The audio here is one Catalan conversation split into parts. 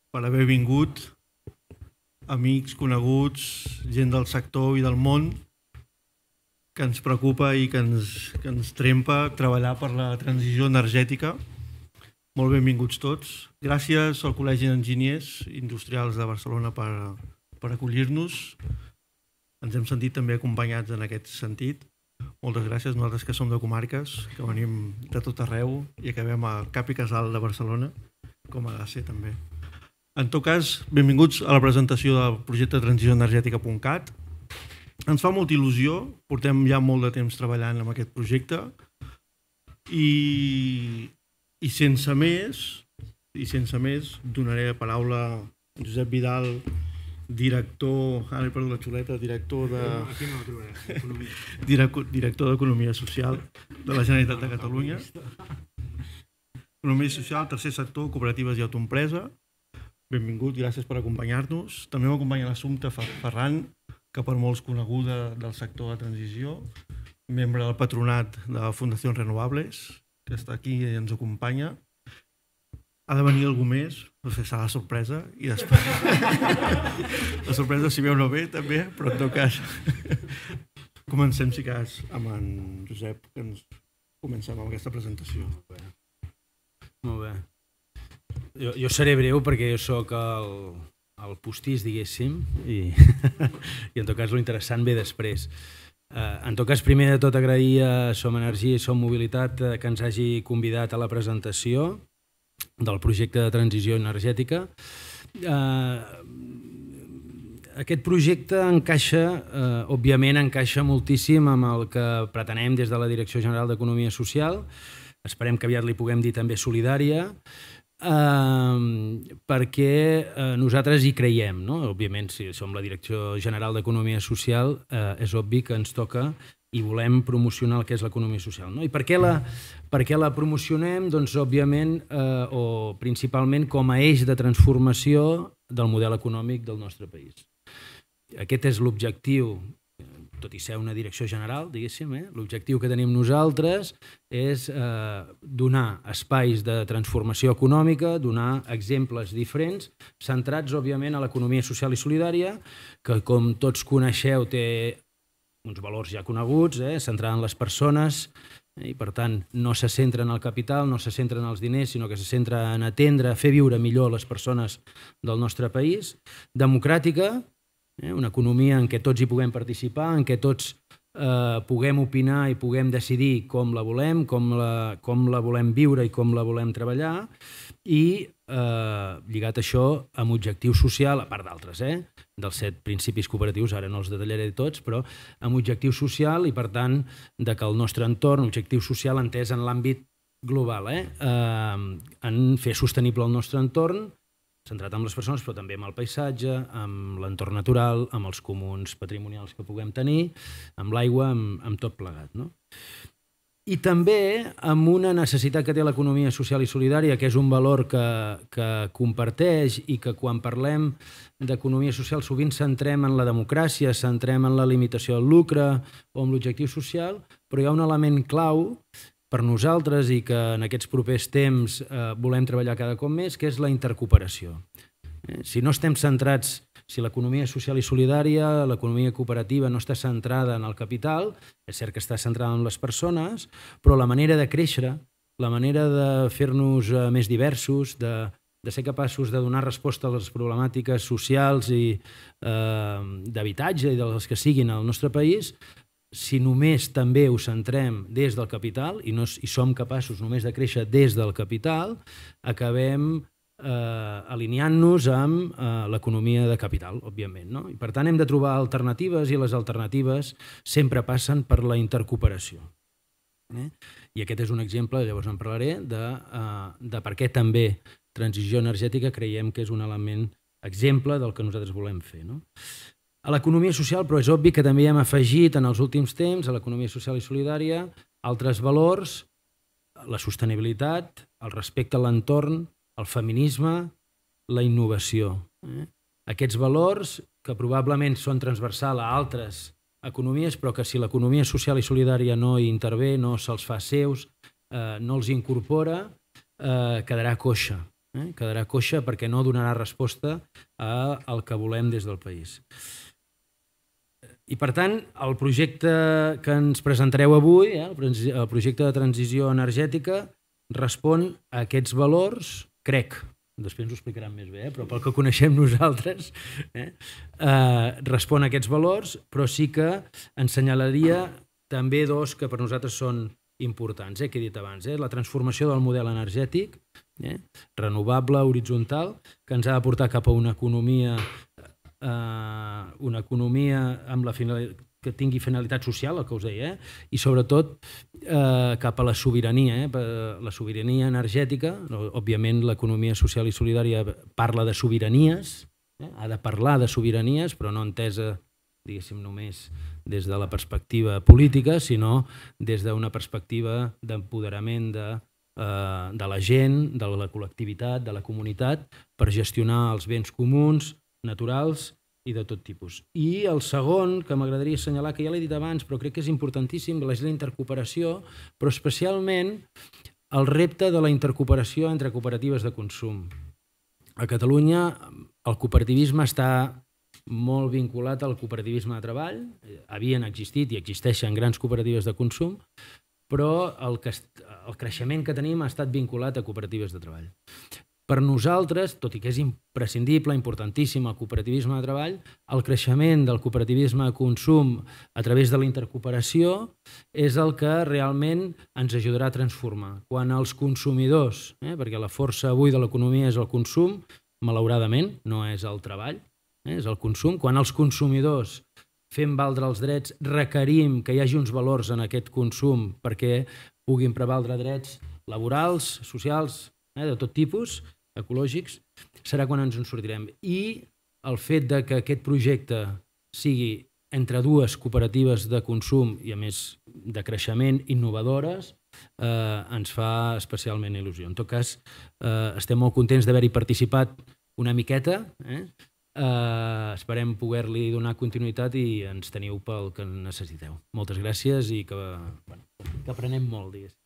per haver vingut, amics, coneguts, gent del sector i del món, que ens preocupa i que ens trempa treballar per la transició energètica. Molt benvinguts tots. Gràcies al Col·legi d'Enginyers Industrials de Barcelona per acollir-nos. Ens hem sentit també acompanyats en aquest sentit. Moltes gràcies, nosaltres que som de comarques, que venim de tot arreu i acabem al cap i casal de Barcelona, com ha de ser també. En tot cas, benvinguts a la presentació del projecte transicionenergètica.cat. Ens fa molta il·lusió, portem ja molt de temps treballant en aquest projecte i sense més, donaré la paraula a Josep Vidal, director, ara he perdut la xuleta, director d'Economia Social de la Generalitat de Catalunya. Economia Social, tercer sector, cooperatives i autoempresa. Benvingut, gràcies per acompanyar-nos. També m'acompanya l'Assumpta Ferran, que per molts coneguda del sector de transició, membre del patronat de la Fundació Renovables, que està aquí i ens acompanya. Ha de venir algú més, no sé, serà la sorpresa, i després... La sorpresa si veu no ve, també, però en tot cas... Comencem, si cas, amb en Josep, que ens comencem amb aquesta presentació. Molt bé. Jo seré breu perquè jo soc el postís, diguéssim, i en tot cas l'interessant ve després. En tot cas, primer de tot agrair a Som Energia i Som Mobilitat que ens hagi convidat a la presentació del projecte de transició energètica. Aquest projecte òbviament encaixa moltíssim amb el que pretenem des de la Direcció General d'Economia Social. Esperem que aviat li puguem dir també solidària, perquè nosaltres hi creiem, no? Òbviament, si som la Direcció General d'Economia Social, és obvi que ens toca i volem promocionar el que és l'economia social. I per què la promocionem? Doncs, òbviament, o principalment com a eix de transformació del model econòmic del nostre país. Aquest és l'objectiu, tot i ser una direcció general, diguéssim, l'objectiu que tenim nosaltres és donar espais de transformació econòmica, donar exemples diferents, centrats, òbviament, a l'economia social i solidària, que, com tots coneixeu, té uns valors ja coneguts, centrada en les persones, i per tant no se centra en el capital, no se centra en els diners, sinó que se centra en atendre, fer viure millor les persones del nostre país, democràtica, una economia en què tots hi puguem participar, en què tots puguem opinar i puguem decidir com la volem, com la volem viure i com la volem treballar, i lligat això amb objectiu social, a part d'altres, dels 7 principis cooperatius, ara no els detallaré tots, però amb objectiu social i, per tant, que el nostre entorn, objectiu social entès en l'àmbit global, en fer sostenible el nostre entorn, centrat en les persones, però també amb el paisatge, amb l'entorn natural, amb els comuns patrimonials que puguem tenir, amb l'aigua, amb tot plegat. I també amb una necessitat que té l'economia social i solidària, que és un valor que comparteix i que quan parlem d'economia social sovint centrem en la democràcia, centrem en la limitació del lucre o en l'objectiu social, però hi ha un element clau per nosaltres i que en aquests propers temps volem treballar cada cop més, que és la intercooperació. Si no estem centrats, si l'economia social i solidària, l'economia cooperativa no està centrada en el capital, és cert que està centrada en les persones, però la manera de créixer, la manera de fer-nos més diversos, de ser capaços de donar resposta a les problemàtiques socials i d'habitatge i de les que siguin al nostre país, si només també ho centrem des del capital i som capaços només de créixer des del capital, acabem alineant-nos amb l'economia de capital, òbviament. I per tant hem de trobar alternatives i les alternatives sempre passen per la intercooperació. I aquest és un exemple, llavors en parlaré, de per què també transició energètica creiem que és un element exemple del que nosaltres volem fer. A l'economia social, però és obvi que també hem afegit en els últims temps, a l'economia social i solidària, altres valors, la sostenibilitat, el respecte a l'entorn, el feminisme, la innovació. Aquests valors, que probablement són transversals a altres economies, però que si l'economia social i solidària no hi intervé, no se'ls fa seus, no els incorpora, quedarà coixa. quedarà coixa perquè no donarà resposta al que volem des del país. I per tant, el projecte que ens presentareu avui, el projecte de transició energètica, respon a aquests valors, crec, després ens ho explicaran més bé, però pel que coneixem nosaltres, respon a aquests valors, però sí que ensenyalaria també dos que per nosaltres són importants, que he dit abans. La transformació del model energètic, renovable, horitzontal, que ens ha de portar cap a una economia amb que tingui finalitat social, el que us deia, i sobretot cap a la sobirania, la sobirania energètica. Òbviament l'economia social i solidària parla de sobiranies, ha de parlar de sobiranies, però no entesa, diguéssim, només des de la perspectiva política, sinó des d'una perspectiva d'empoderament de la gent, de la col·lectivitat, de la comunitat, per gestionar els béns comuns, naturals i de tot tipus. I el segon que m'agradaria assenyalar, que ja l'he dit abans, però crec que és importantíssim, és la intercooperació, però especialment el repte de la intercooperació entre cooperatives de consum. A Catalunya el cooperativisme està molt vinculat al cooperativisme de treball, havien existit i existeixen grans cooperatives de consum, però el creixement que tenim ha estat vinculat a cooperatives de treball. Per nosaltres, tot i que és imprescindible, importantíssim el cooperativisme de treball, el creixement del cooperativisme de consum a través de la intercooperació és el que realment ens ajudarà a transformar. Quan els consumidors, perquè la força avui de l'economia és el consum, malauradament, no és el treball, és el consum, quan els consumidors fem valdre els drets, requerim que hi hagi uns valors en aquest consum perquè puguin prevaldre drets laborals, socials, de tot tipus, ecològics, serà quan ens en sortirem. I el fet que aquest projecte sigui entre dues cooperatives de consum i a més de creixement innovadores ens fa especialment il·lusió. En tot cas, estem molt contents d'haver-hi participat una miqueta, esperem poder-li donar continuïtat i ens teniu pel que necessiteu. Moltes gràcies i que aprenem molt, diguéssim.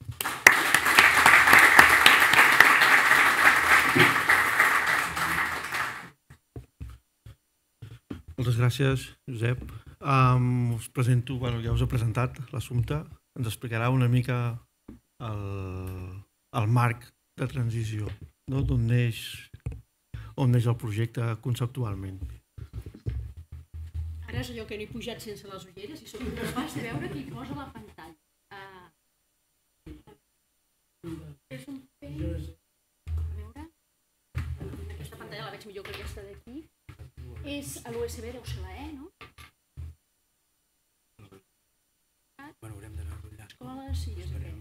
Moltes gràcies, Josep. Us presento, ja us he presentat l'assumpte, ens explicarà una mica el marc de transició, d'on neix el projecte conceptualment. Ara és allò que n'he pujat sense les ulleres i soc incapaç de veure qui posa la pantalla. És un peix... A veure... Aquesta pantalla la veig millor que aquesta d'aquí. És a l'USB, deu ser la E, no? Bueno, haurem d'anar allà. Escoles, sí, és bé.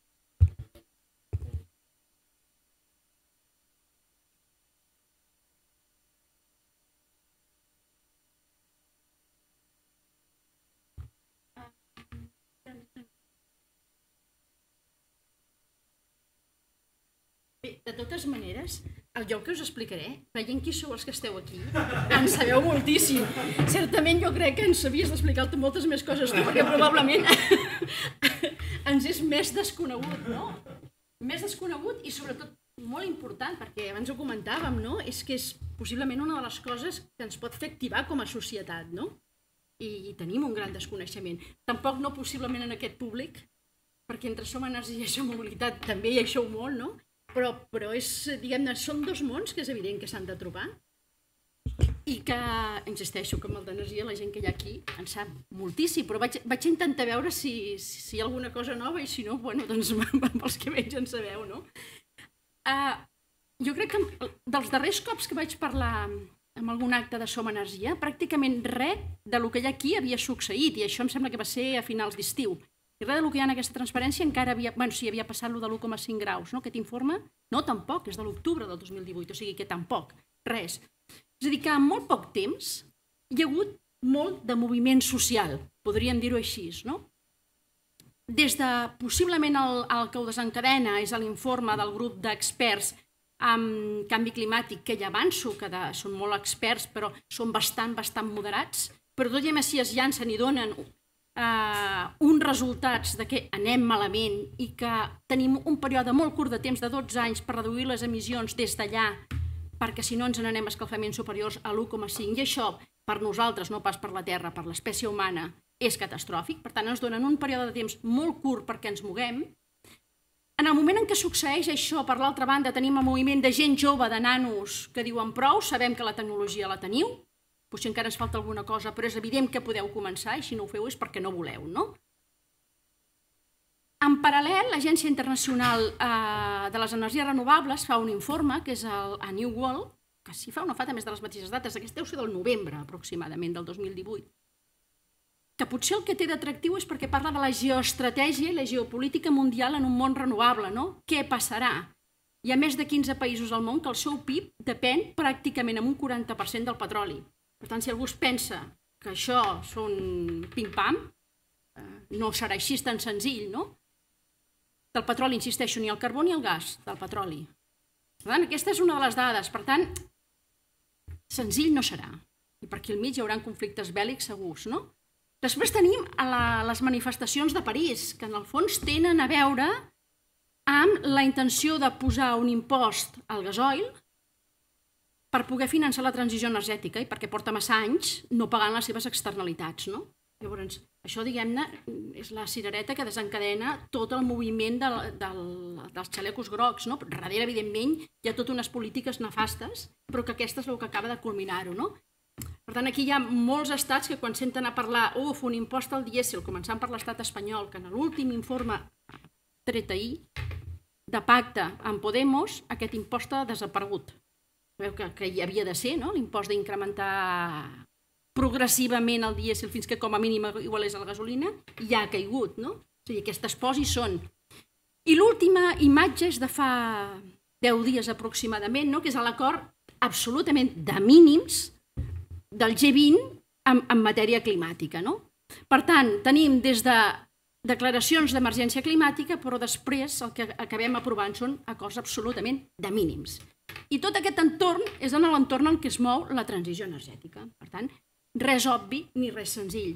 Bé, de totes maneres, el lloc que us explicaré, veient qui sou els que esteu aquí, en sabeu moltíssim. Certament jo crec que ens havies d'explicar moltes més coses tu, perquè probablement ens és més desconegut, no? Més desconegut i sobretot molt important, perquè abans ho comentàvem, no? És que és possiblement una de les coses que ens pot fer activar com a societat, no? I tenim un gran desconeixement. Tampoc no possiblement en aquest públic, perquè entre som energia i som mobilitat també hi això molt, no? Però és, diguem-ne, són dos mons que és evident que s'han de trobar i que, insisteixo, que amb el d'energia la gent que hi ha aquí en sap moltíssim, però vaig intentar veure si hi ha alguna cosa nova i si no, bueno, doncs amb els que veig en sabeu, no? Jo crec que dels darrers cops que vaig parlar en algun acte de Som Energia, pràcticament res del que hi ha aquí havia succeït i això em sembla que va ser a finals d'estiu. I res del que hi ha en aquesta transparència encara havia... Bueno, sí, havia passat lo de l'1,5 graus, no?, aquest informe. No, tampoc, és de l'octubre del 2018, o sigui que tampoc, res. És a dir, que en molt poc temps hi ha hagut molt de moviment social, podríem dir-ho així, no? Des de, possiblement el que ho desencadena és l'informe del grup d'experts en canvi climàtic, que ja avanço, que són molt experts, però són bastant moderats, però tot i així es llancen i donen uns resultats de que anem malament i que tenim un període molt curt de temps, de 12 anys, per reduir les emissions des d'allà, perquè si no ens n'anem a escalfaments superiors a l'1,5, i això per nosaltres, no pas per la Terra, per l'espècie humana, és catastròfic. Per tant, ens donen un període de temps molt curt perquè ens moguem. En el moment en què succeeix això, per l'altra banda, tenim un moviment de gent jove, de nanos, que diuen prou, sabem que la tecnologia la teniu, potser encara ens falta alguna cosa, però és evident que podeu començar, i si no ho feu és perquè no voleu, no? En paral·lel, l'Agència Internacional de les Energies Renovables fa un informe, que és a New World, que si fa o no fa també és de les mateixes dates, aquest deu ser del novembre aproximadament, del 2018, que potser el que té d'atractiu és perquè parla de la geoestratègia i la geopolítica mundial en un món renovable, no? Què passarà? Hi ha més de 15 països al món que el seu PIB depèn pràcticament en un 40% del petroli. Per tant, si algú es pensa que això són pim-pam, no serà així tan senzill, no? Del petroli, insisteixo, ni el carbó ni el gas, del petroli. Per tant, aquesta és una de les dades. Per tant, senzill no serà. I per aquí al mig hi haurà conflictes bèl·lics segurs, no? Després tenim les manifestacions de París, que en el fons tenen a veure amb la intenció de posar un impost al gasoil per poder finançar la transició energètica i perquè porta massa anys no pagant les seves externalitats, no? Llavors, això, diguem-ne, és la cirereta que desencadena tot el moviment dels xalecos grocs, no? Darrere, evidentment, hi ha totes unes polítiques nefastes, però que aquesta és el que acaba de culminar-ho, no? Per tant, aquí hi ha molts estats que quan senten a parlar un impost al dièsel, començant per l'estat espanyol, que en l'últim informe tret ahir de pacte amb Podemos, aquest impost ha desaparegut. Sabeu que hi havia de ser, no? L'impost d'incrementar progressivament el dièsel fins que com a mínim igualés a la gasolina, ja ha caigut, no? O sigui, aquestes pors hi són. I l'última imatge és de fa 10 dies aproximadament, no? Que és l'acord absolutament de mínims del G20 en matèria climàtica, no? Per tant, tenim des de declaracions d'emergència climàtica, però després el que acabem aprovant són acords absolutament de mínims. I tot aquest entorn és en l'entorn en què es mou la transició energètica. Per tant, res obvi ni res senzill.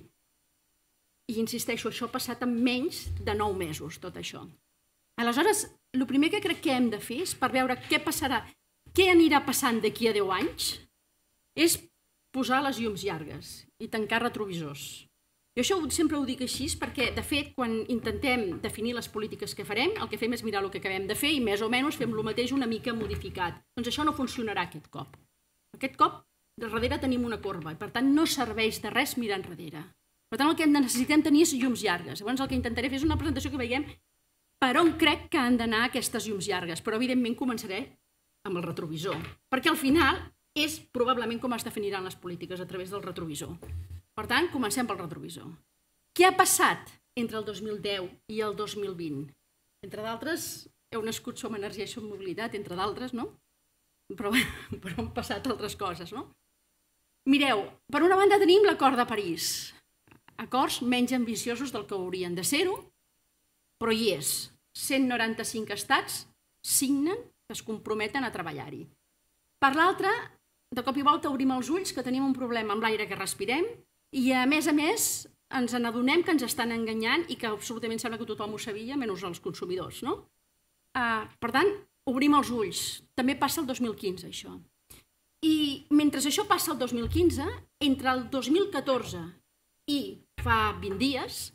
I insisteixo, això ha passat en menys de 9 mesos, tot això. Aleshores, el primer que crec que hem de fer és per veure què passarà, què anirà passant d'aquí a 10 anys, és posar les llums llargues i tancar retrovisors. Jo això sempre ho dic així perquè, de fet, quan intentem definir les polítiques que farem, el que fem és mirar el que acabem de fer i més o menys fem el mateix una mica modificat. Doncs això no funcionarà aquest cop. Aquest cop, darrere tenim una corba i, per tant, no serveix de res mirar enrere. Per tant, el que necessitem tenir és llums llargues. Llavors, el que intentaré fer és una presentació que veiem per on crec que han d'anar aquestes llums llargues, però, evidentment, començaré amb el retrovisor, perquè al final és probablement com es definiran les polítiques a través del retrovisor. Per tant, comencem pel retrovisor. Què ha passat entre el 2010 i el 2020? Entre d'altres, heu nascut Som Energia i Som Mobilitat, entre d'altres, no? Però han passat altres coses, no? Mireu, per una banda tenim l'acord de París. Acords menys ambiciosos del que haurien de ser-ho, però hi és. 195 estats signen que es comprometen a treballar-hi. Per l'altra, de cop i volta obrim els ulls que tenim un problema amb l'aire que respirem i, a més, ens n'adonem que ens estan enganyant i que absolutament sembla que tothom ho sabia, menys els consumidors, no? Per tant, obrim els ulls. També passa el 2015, això. I mentre això passa el 2015, entre el 2014 i fa 20 dies,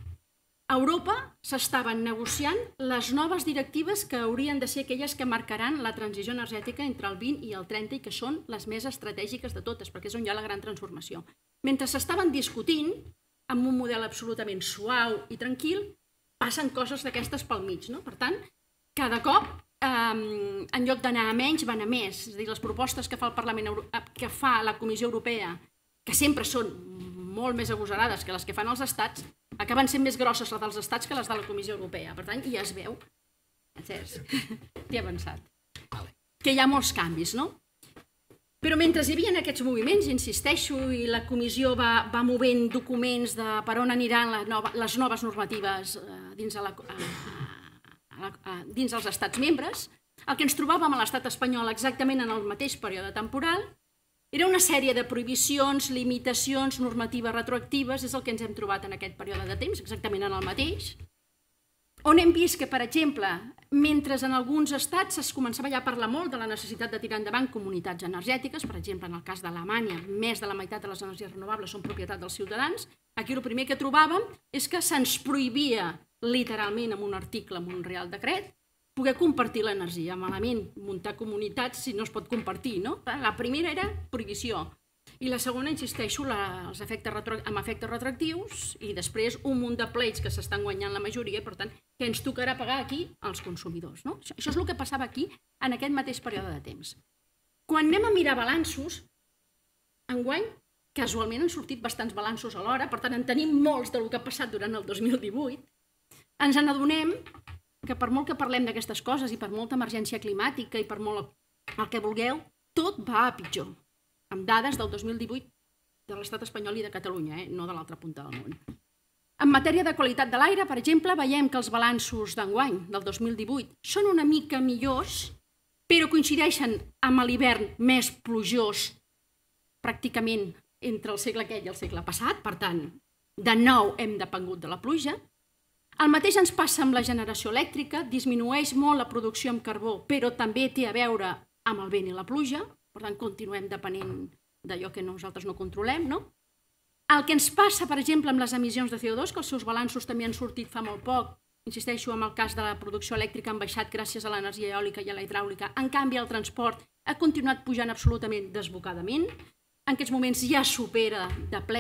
a Europa s'estaven negociant les noves directives que haurien de ser aquelles que marcaran la transició energètica entre el 20 i el 30 i que són les més estratègiques de totes, perquè és on hi ha la gran transformació. Mentre s'estaven discutint, amb un model absolutament suau i tranquil, passen coses d'aquestes pel mig, no? Per tant, cada cop, en lloc d'anar a menys, van a més. És a dir, les propostes que fa el Parlament que fa la Comissió Europea, que sempre són molt més agosarades que les que fan els estats, acaben sent més grosses les dels estats que les de la Comissió Europea. Per tant, ja es veu, t'he avançat, que hi ha molts canvis, no? Però mentre hi havia aquests moviments, insisteixo, i la comissió va movent documents de per on aniran les noves normatives dins els estats membres, el que ens trobàvem a l'estat espanyol exactament en el mateix període temporal Era una sèrie de prohibicions, limitacions, normatives retroactives, és el que ens hem trobat en aquest període de temps, exactament en el mateix, on hem vist que, per exemple, mentre en alguns estats es començava ja a parlar molt de la necessitat de tirar endavant comunitats energètiques, per exemple, en el cas d'Alemanya, més de la meitat de les energies renovables són propietat dels ciutadans, aquí el primer que trobàvem és que se'ns prohibia literalment amb un article, amb un Real Decret, poder compartir l'energia. Malament muntar comunitats si no es pot compartir, no? La primera era prohibició. I la segona, insisteixo, amb efectes retroactius i després un munt de pleits que s'estan guanyant la majoria i, per tant, que ens tocarà pagar aquí als consumidors. No? Això és el que passava aquí en aquest mateix període de temps. Quan anem a mirar balanços, enguany, casualment han sortit bastants balanços alhora, per tant, en tenim molts del que ha passat durant el 2018, ens n'adonem que per molt que parlem d'aquestes coses i per molta emergència climàtica i per molt el que vulgueu, tot va a pitjor, amb dades del 2018 de l'estat espanyol i de Catalunya, no de l'altra punta del món. En matèria de qualitat de l'aire, per exemple, veiem que els balanços d'enguany, del 2018, són una mica millors, però coincideixen amb l'hivern més plujós pràcticament entre el segle aquest i el segle passat, per tant, de nou hem depengut de la pluja. El mateix ens passa amb la generació elèctrica, disminueix molt la producció amb carbó, però també té a veure amb el vent i la pluja, per tant, continuem depenent d'allò que nosaltres no controlem, no? El que ens passa, per exemple, amb les emissions de CO2, que els seus balanços també han sortit fa molt poc, insisteixo, en el cas de la producció elèctrica han baixat gràcies a l'energia eòlica i a la hidràulica, en canvi el transport ha continuat pujant absolutament desbocadament, en aquests moments ja supera de ple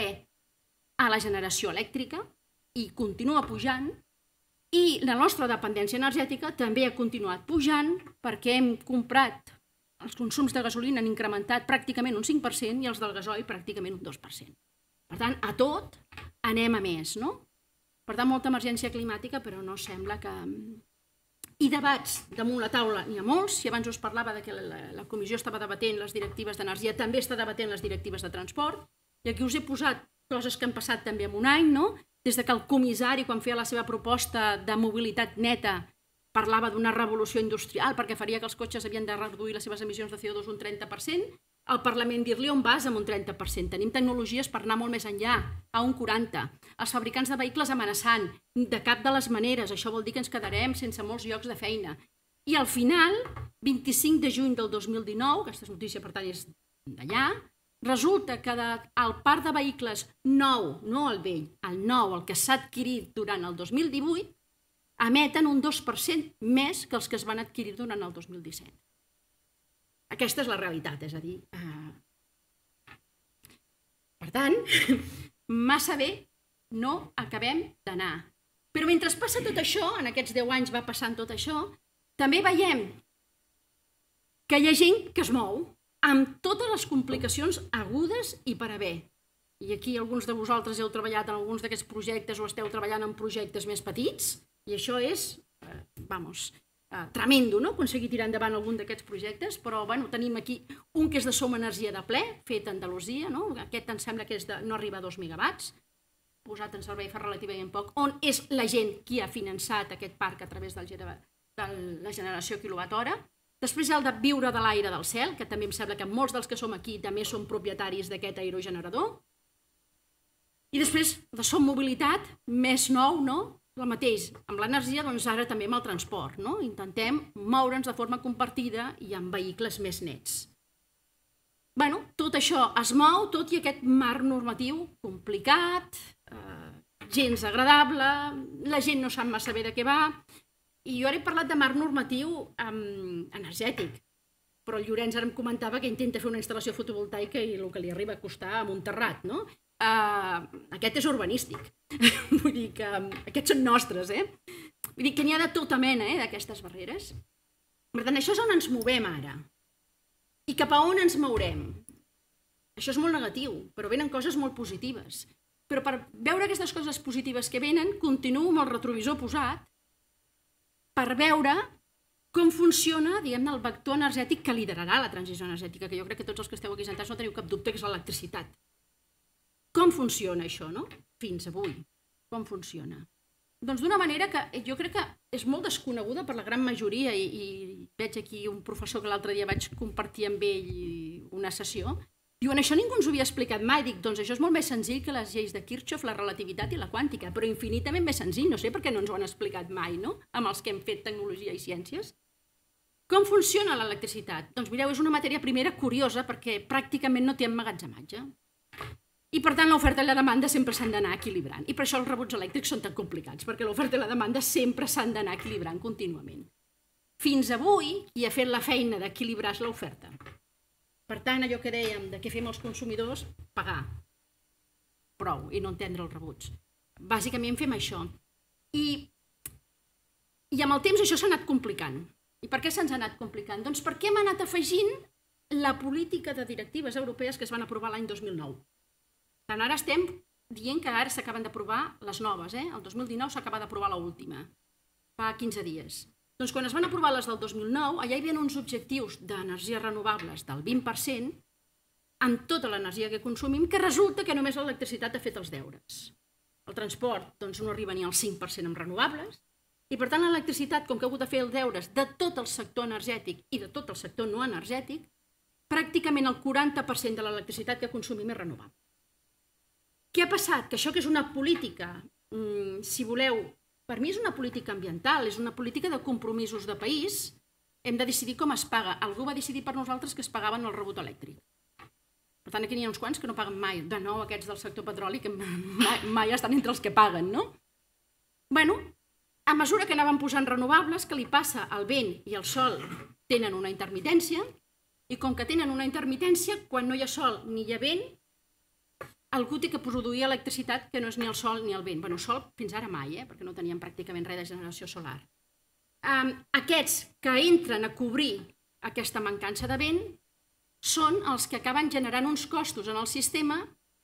a la generació elèctrica i continua pujant, i la nostra dependència energètica també ha continuat pujant perquè hem comprat, els consums de gasolina han incrementat pràcticament un 5% i els del gasoil pràcticament un 2%. Per tant, a tot anem a més, no? Per tant, molta emergència climàtica, però no sembla que... I debats damunt la taula n'hi ha molts. Si abans us parlava que la comissió estava debatent les directives d'energia, també està debatent les directives de transport. I aquí us he posat coses que han passat també en un any, no? Des que el comissari, quan feia la seva proposta de mobilitat neta, parlava d'una revolució industrial perquè faria que els cotxes havien de reduir les seves emissions de CO2 un 30%, al Parlament dir-li on vas amb un 30%. Tenim tecnologies per anar molt més enllà, a un 40%. Els fabricants de vehicles amenaçant, de cap de les maneres, això vol dir que ens quedarem sense molts llocs de feina. I al final, 25 de juny del 2019, aquesta notícia per tant és d'allà, resulta que el parc de vehicles nou, no el vell, el nou, el que s'ha adquirit durant el 2018, emeten un 2% més que els que es van adquirir durant el 2017. Aquesta és la realitat, és a dir... Per tant, massa bé no acabem d'anar. Però mentre passa tot això, en aquests 10 anys va passant tot això, també veiem que hi ha gent que es mou amb totes les complicacions agudes i per haver. I aquí alguns de vosaltres heu treballat en alguns d'aquests projectes o esteu treballant en projectes més petits, i això és, tremendo, no?, aconseguir tirar endavant algun d'aquests projectes, però tenim aquí un que és de Som Energia de ple, fet a Andalusia, no? Aquest em sembla que és de no arribar a 2 megawatts, posat en servei fa relativament poc, on és la gent qui ha finançat aquest parc a través de la generació quilowatt-hora. Després hi ha el de Viure de l'aire del cel, que també em sembla que molts dels que som aquí també som propietaris d'aquest aerogenerador. I després de Som Mobilitat, més nou, no? El mateix, amb l'energia, doncs ara també amb el transport, no? Intentem moure'ns de forma compartida i amb vehicles més nets. Tot això es mou, tot i aquest marc normatiu complicat, gens agradable, la gent no sap massa bé de què va, i jo ara he parlat de marc normatiu energètic, però el Llorenç ara em comentava que intenta fer una instal·lació fotovoltaica i el que li arriba a costar amb un terrat, no? Aquest és urbanístic, vull dir que aquests són nostres, vull dir que n'hi ha de tota mena d'aquestes barreres. Per tant, això és on ens movem ara. I cap a on ens mourem? Això és molt negatiu, però venen coses molt positives. Però per veure aquestes coses positives que venen, continuo amb el retrovisor posat per veure com funciona, diguem-ne, el vector energètic que liderarà la transició energètica, que jo crec que tots els que esteu aquí sentats no teniu cap dubte que és l'electricitat. Com funciona això, no? Fins avui. Com funciona? Doncs d'una manera que jo crec que és molt desconeguda per la gran majoria, i veig aquí un professor que l'altre dia vaig compartir amb ell una sessió, Diuen, això ningú ens ho havia explicat mai. Dic, doncs això és molt més senzill que les lleis de Kirchhoff, la relativitat i la quàntica, però infinitament més senzill. No sé per què no ens ho han explicat mai, no?, amb els que hem fet tecnologia i ciències. Com funciona l'electricitat? Doncs mireu, és una matèria primera curiosa perquè pràcticament no té emmagatzematge. I per tant l'oferta i la demanda sempre s'han d'anar equilibrant. I per això els rebuts elèctrics són tan complicats, perquè l'oferta i la demanda sempre s'han d'anar equilibrant contínuament. Fins avui, qui ha fet la feina d'equilibrar és l'oferta. Per tant, allò que dèiem de què fem els consumidors, pagar. Prou, i no entendre els rebuts. Bàsicament fem això. I amb el temps això s'ha anat complicant. I per què se'ns ha anat complicant? Doncs perquè hem anat afegint la política de directives europees que es van aprovar l'any 2009. Tant ara estem dient que ara s'acaben d'aprovar les noves, El 2019 s'acaba d'aprovar l'última, fa 15 dies. Doncs quan es van aprovar les del 2009, allà hi havia uns objectius d'energies renovables del 20% amb tota l'energia que consumim, que resulta que només l'electricitat ha fet els deures. El transport doncs, no arriba ni al 5% amb renovables, i per tant l'electricitat, com que ha hagut de fer els deures de tot el sector energètic i de tot el sector no energètic, pràcticament el 40% de l'electricitat que consumim és renovable. Què ha passat? Que això que és una política, si voleu, per mi és una política ambiental, és una política de compromisos de país, hem de decidir com es paga. Algú va decidir per nosaltres que es pagaven el rebut elèctric. Per tant, aquí n'hi ha uns quants que no paguen mai. De nou, aquests del sector petroli, que mai estan entre els que paguen, no? Bueno, a mesura que anaven posant renovables, que li passa al vent i al sol tenen una intermitència, i com que tenen una intermitència, quan no hi ha sol ni hi ha vent, algú té que produir electricitat que no és ni el sol ni el vent. Bé, sol fins ara mai, perquè no teníem pràcticament res de generació solar. Aquests que entren a cobrir aquesta mancança de vent són els que acaben generant uns costos en el sistema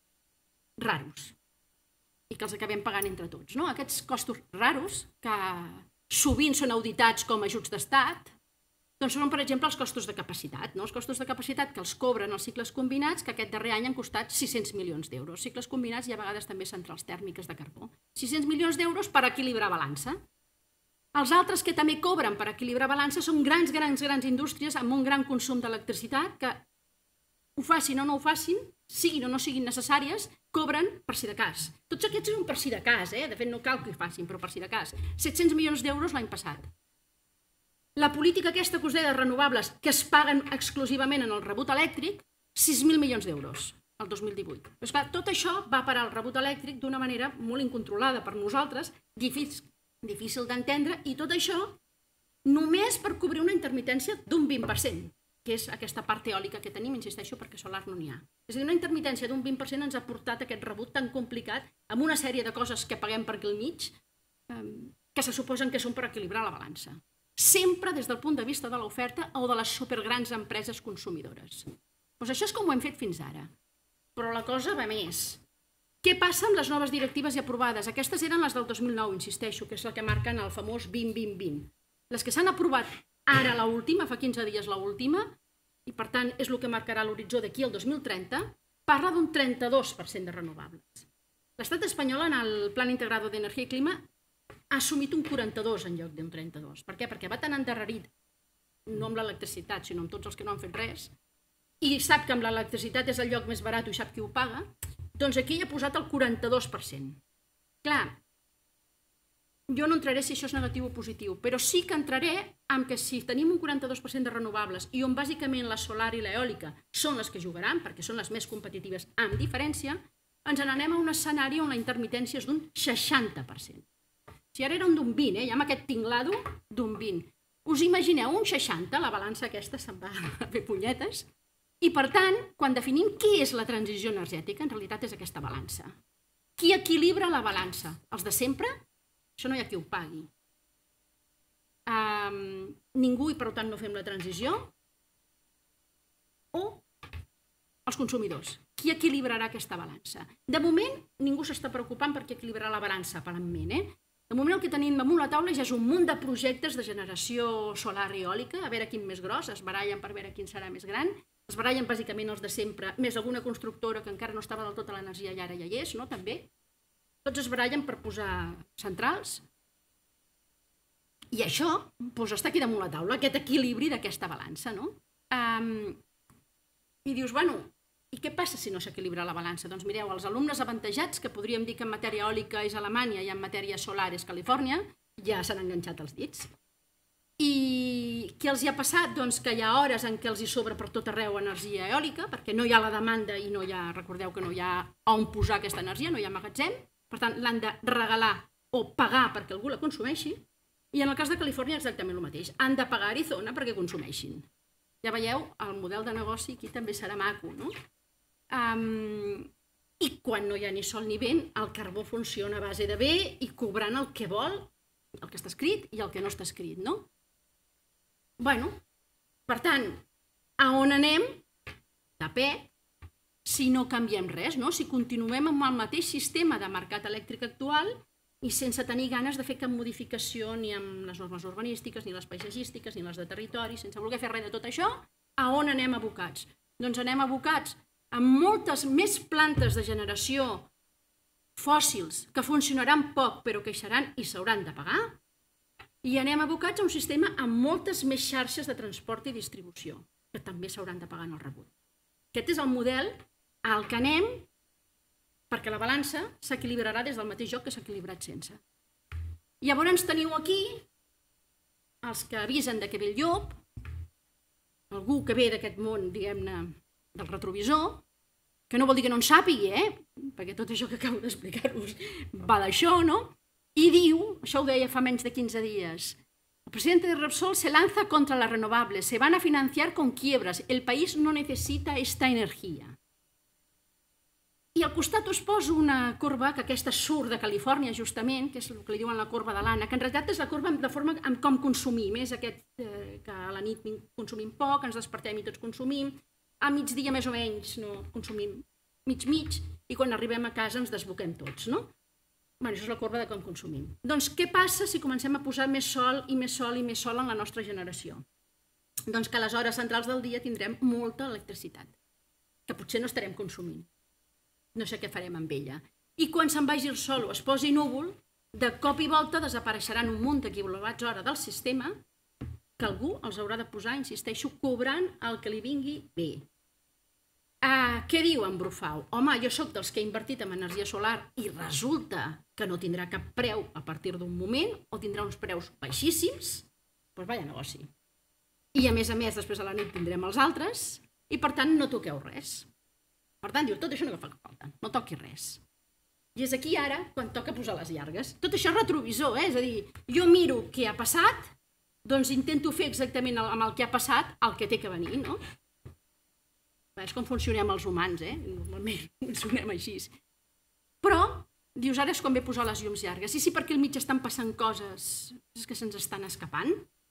raros i que els acabem pagant entre tots. Aquests costos raros, que sovint són auditats com a ajuts d'estat, doncs són, per exemple, els costos de capacitat. Els costos de capacitat que els cobren els cicles combinats, que aquest darrer any han costat 600 milions d'euros. Cicles combinats i a vegades també centrals tèrmiques de carbó. 600 milions d'euros per equilibrar balança. Els altres que també cobren per equilibrar balança són grans indústries amb un gran consum d'electricitat que ho facin o no ho facin, siguin o no siguin necessàries, cobren per si de cas. Tots aquests són per si de cas, de fet no cal que ho facin, però per si de cas. 700 milions d'euros l'any passat. La política aquesta que us deia de renovables, que es paguen exclusivament en el rebut elèctric, 6.000 milions d'euros el 2018. Però és clar, tot això va parar el rebut elèctric d'una manera molt incontrolada per nosaltres, difícil d'entendre, i tot això només per cobrir una intermitència d'un 20%, que és aquesta part eòlica que tenim, insisteixo, perquè solar no n'hi ha. És a dir, una intermitència d'un 20% ens ha portat aquest rebut tan complicat amb una sèrie de coses que paguem per aquí al mig, que se suposen que són per equilibrar la balança. Sempre des del punt de vista de l'oferta o de les supergrans empreses consumidores. Doncs això és com ho hem fet fins ara. Però la cosa va més. Què passa amb les noves directives ja aprovades? Aquestes eren les del 2009, insisteixo, que és la que marquen el famós 20-20-20. Les que s'han aprovat ara l'última, fa 15 dies l'última, i per tant és el que marcarà l'horitzó d'aquí al 2030, parla d'un 32% de renovables. L'estat espanyol en el Plan Integrado d'Energia i Clima ha assumit un 42 en lloc d'un 32. Per què? Perquè va tan endarrerit, no amb l'electricitat, sinó amb tots els que no han fet res, i sap que amb l'electricitat és el lloc més barat i sap qui ho paga, doncs aquí hi ha posat el 42%. Clar, jo no entraré si això és negatiu o positiu, però sí que entraré amb que si tenim un 42% de renovables i on bàsicament la solar i l'eòlica són les que jugaran, perquè són les més competitives amb diferència, ens n'anem a un escenari on la intermitència és d'un 60%. Si ara era un d'un 20, ja amb aquest tinglado d'un 20. Us imagineu un 60, la balança aquesta se'n va a fer punyetes, i per tant, quan definim què és la transició energètica, en realitat és aquesta balança. Qui equilibra la balança? Els de sempre? Això no hi ha qui ho pagui. Ningú, i per tant no fem la transició? O els consumidors? Qui equilibrarà aquesta balança? De moment, ningú s'està preocupant per qui equilibrarà la balança, aparentment, De moment el que tenim damunt la taula ja és un munt de projectes de generació solar i eòlica, a veure quin més gros, es barallen per veure quin serà més gran, es barallen bàsicament els de sempre, més alguna constructora que encara no estava del tot a l'energia i ara ja hi és, no? També. Tots es barallen per posar centrals. I això està aquí damunt la taula, aquest equilibri d'aquesta balança, no? I dius, bueno, I què passa si no s'equilibra la balança? Doncs mireu, els alumnes avantatjats, que podríem dir que en matèria eòlica és Alemanya i en matèria solar és Califòrnia, ja s'han enganxat els dits. I què els hi ha passat? Doncs que hi ha hores en què els hi sobra per tot arreu energia eòlica, perquè no hi ha la demanda i no hi ha, recordeu que no hi ha on posar aquesta energia, no hi ha magatzem, per tant l'han de regalar o pagar perquè algú la consumeixi, i en el cas de Califòrnia exactament el mateix, han de pagar a Arizona perquè consumeixin. Ja veieu, el model de negoci aquí també serà maco, no? I quan no hi ha ni sol ni vent, el carbó funciona a base de bé i cobrant el que vol, el que està escrit i el que no està escrit, no? Bueno, per tant, a on anem? Tapet, si no canviem res, no? Si continuem amb el mateix sistema de mercat elèctric actual i sense tenir ganes de fer cap modificació ni amb les normes urbanístiques, ni les paisatgístiques, ni les de territori, sense voler fer res de tot això, a on anem abocats? Doncs anem abocats amb moltes més plantes de generació fòssils que funcionaran poc però que seran i s'hauran de pagar, i anem abocats a un sistema amb moltes més xarxes de transport i distribució que també s'hauran de pagar en el rebut. Aquest és el model al que anem perquè la balança s'equilibrarà des del mateix joc que s'ha equilibrat sense. Llavors teniu aquí els que avisen de que ve el llop, algú que ve d'aquest món, diguem-ne, del retrovisor, que no vol dir que no en sàpigui, perquè tot això que acabo d'explicar-vos va d'això, no? I diu, això ho deia fa menys de 15 dies, el presidente de Repsol se lanza contra las renovables, se van a financiar con quiebras, el país no necesita esta energía. I al costat us poso una corba, que aquesta surt de Califòrnia justament, que és el que li diuen la corba de l'Anna, que en realitat és la corba de forma en com consumim, és aquest que a la nit consumim poc, ens despertem i tots consumim, a migdia més o menys no consumim mig, i quan arribem a casa ens desboquem tots, no? Bé, això és la corba de com consumim. Doncs què passa si comencem a posar més sol i més sol i més sol en la nostra generació? Doncs que a les hores centrals del dia tindrem molta electricitat, que potser no estarem consumint. No sé què farem amb ella. I quan se'n vagi el sol o es posi núvol, de cop i volta desapareixeran un munt de quilowatts hora del sistema que algú els haurà de posar, insisteixo, cobrant el que li vingui bé. Què diu en Brufau? Home, jo sóc dels que he invertit en energia solar i resulta que no tindrà cap preu a partir d'un moment o tindrà uns preus baixíssims, doncs vaya negoci. I a més, després a la nit tindrem els altres i per tant no toqueu res. Per tant, diu, tot això no fa falta, no toqui res. I és aquí ara quan toca posar les llargues. Tot això és retrovisor, és a dir, jo miro què ha passat, doncs intento fer exactament amb el que ha passat el que té que venir, no? És com funcionem els humans, normalment funcionem així. Però, dius, ara és quan ve posar les llums llargues. I sí, perquè al mig estan passant coses que se'ns estan escapant.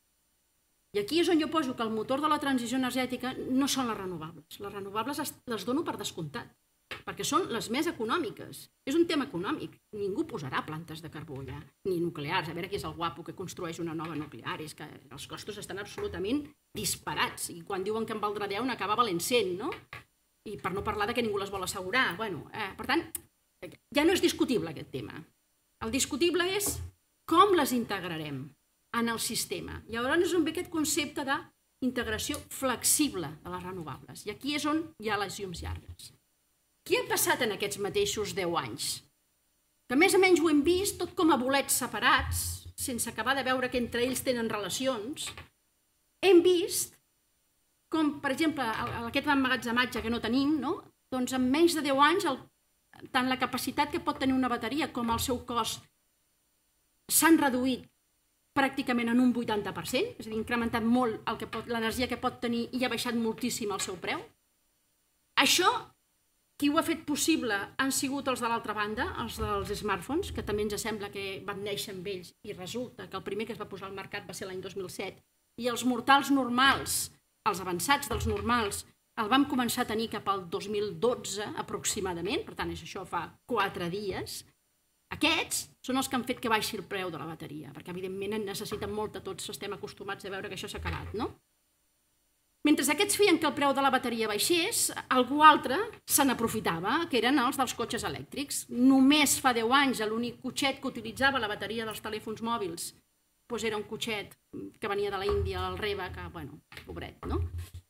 I aquí és on jo poso que el motor de la transició energètica no són les renovables. Les renovables les dono per descomptat, perquè són les més econòmiques. És un tema econòmic. Ningú posarà plantes de carbó allà, ni nuclears. A veure qui és el guapo que construeix una nova nuclear. És que els costos estan absolutament disparats. I quan diuen que en valdrà 10 n'acaba valent 100, no? I per no parlar de que ningú les vol assegurar. Per tant, ja no és discutible aquest tema. El discutible és com les integrarem en el sistema. Llavors és on ve aquest concepte d'integració flexible de les renovables. I aquí és on hi ha les llums llargues. Què ha passat en aquests mateixos 10 anys? Que més o menys ho hem vist tot com a bolets separats, sense acabar de veure que entre ells tenen relacions. Hem vist com, per exemple, aquest emmagatzematge que no tenim, doncs en menys de 10 anys tant la capacitat que pot tenir una bateria com el seu cost s'han reduït pràcticament en un 80%, és a dir, incrementat molt l'energia que pot tenir i ha baixat moltíssim el seu preu. Això, qui ho ha fet possible han sigut els de l'altra banda, els dels smartphones, que també ens sembla que van néixer amb ells i resulta que el primer que es va posar al mercat va ser l'any 2007 i els mortals normals, els avançats dels normals, el vam començar a tenir cap al 2012 aproximadament, per tant, això fa 4 dies. Aquests són els que han fet que baixi el preu de la bateria, perquè evidentment en necessiten molta, tots estem acostumats a veure que això s'ha acabat, no? Mentre aquests feien que el preu de la bateria baixés, algú altre se n'aprofitava, que eren els dels cotxes elèctrics. Només fa 10 anys l'únic cotxet que utilitzava la bateria dels telèfons mòbils era un cotxet que venia de l'Índia, el Reva, que, bueno, pobret, no?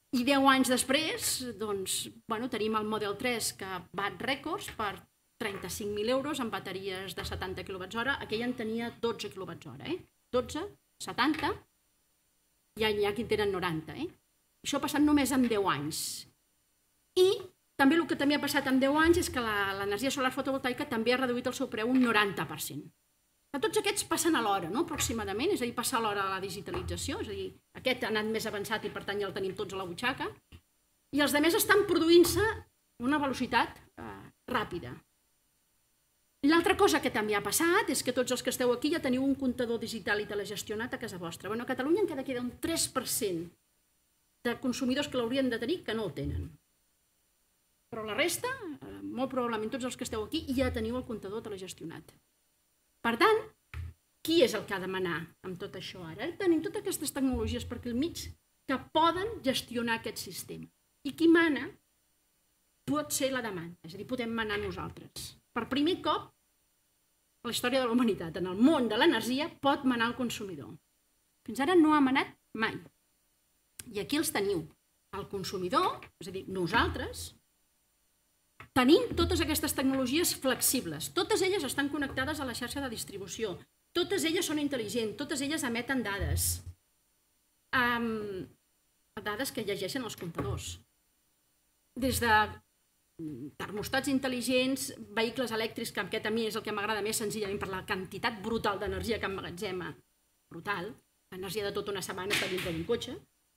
I 10 anys després, doncs, tenim el Model 3 que bat rècords per 35.000 euros amb bateries de 70 kWh. Aquell en tenia 12 kWh, 12, 70, i hi ha qui en tenen 90. Això ha passat només en 10 anys. I també el que també ha passat en 10 anys és que l'energia solar fotovoltaica també ha reduït el seu preu un 90%. Tots aquests passen alhora, no? Aproximadament, és a dir, passa a l'hora de la digitalització, és a dir, aquest ha anat més avançat i per tant ja el tenim tots a la butxaca, i els altres estan produint-se a una velocitat ràpida. L'altra cosa que també ha passat és que tots els que esteu aquí ja teniu un comptador digital i telegestionat a casa vostra. A Catalunya encara queda un 3% de consumidors que l'haurien de tenir que no el tenen. Però la resta, molt probablement tots els que esteu aquí, ja teniu el comptador telegestionat. Per tant, qui és el que ha de manar amb tot això ara? Tenim totes aquestes tecnologies per aquí al mig que poden gestionar aquest sistema. I qui mana pot ser la demanda, és a dir, podem manar nosaltres. Per primer cop a la història de la humanitat, en el món de l'energia, pot manar el consumidor. Fins ara no ha manat mai. I aquí els teniu. El consumidor, és a dir, nosaltres, tenim totes aquestes tecnologies flexibles. Totes elles estan connectades a la xarxa de distribució. Totes elles són intel·ligents, totes elles emeten dades. Dades que llegeixen els comptadors. Des de termostats intel·ligents, vehicles elèctrics, que aquest a mi és el que m'agrada més senzillament per la quantitat brutal d'energia que emmagatzema. Brutal. L'energia de tota una setmana està dins d'un cotxe.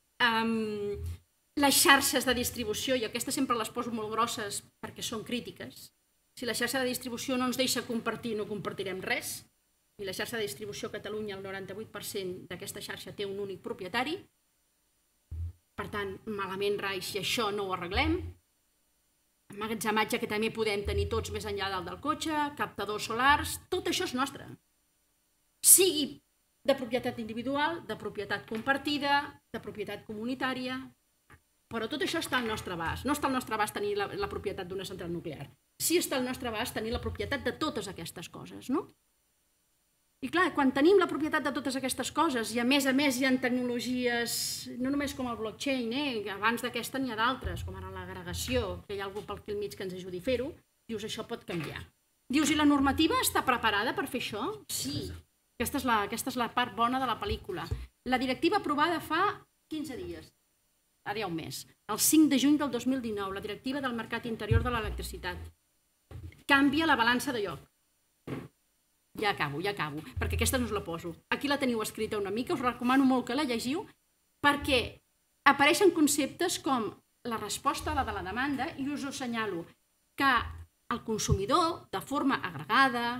Les xarxes de distribució, i aquestes sempre les poso molt grosses perquè són crítiques. Si la xarxa de distribució no ens deixa compartir, no compartirem res. I la xarxa de distribució a Catalunya, el 98% d'aquesta xarxa té un únic propietari. Per tant, malament rai si això no ho arreglem. Emmagatzematge que també podem tenir tots més enllà del cotxe, captadors solars, tot això és nostre. Sigui de propietat individual, de propietat compartida, de propietat comunitària, però tot això està al nostre abast. No està al nostre abast tenir la propietat d'una central nuclear. Sí està al nostre abast tenir la propietat de totes aquestes coses, no? I clar, quan tenim la propietat de totes aquestes coses i a més hi ha tecnologies, no només com el blockchain, abans d'aquesta n'hi ha d'altres, com ara l'agregació, que hi ha algú pel aquí al mig que ens ajudi a fer-ho, dius, això pot canviar. Dius, i la normativa està preparada per fer això? Sí. Aquesta és la part bona de la pel·lícula. La directiva aprovada fa 15 dies, ara hi ha un mes, el 5 de juny del 2019, la directiva del mercat interior de l'electricitat. Canvia la balança de lloc. Ja acabo, perquè aquesta no us la poso. Aquí la teniu escrita una mica, us recomano molt que la llegiu, perquè apareixen conceptes com la resposta a la de la demanda, i us ho assenyalo, que el consumidor, de forma agregada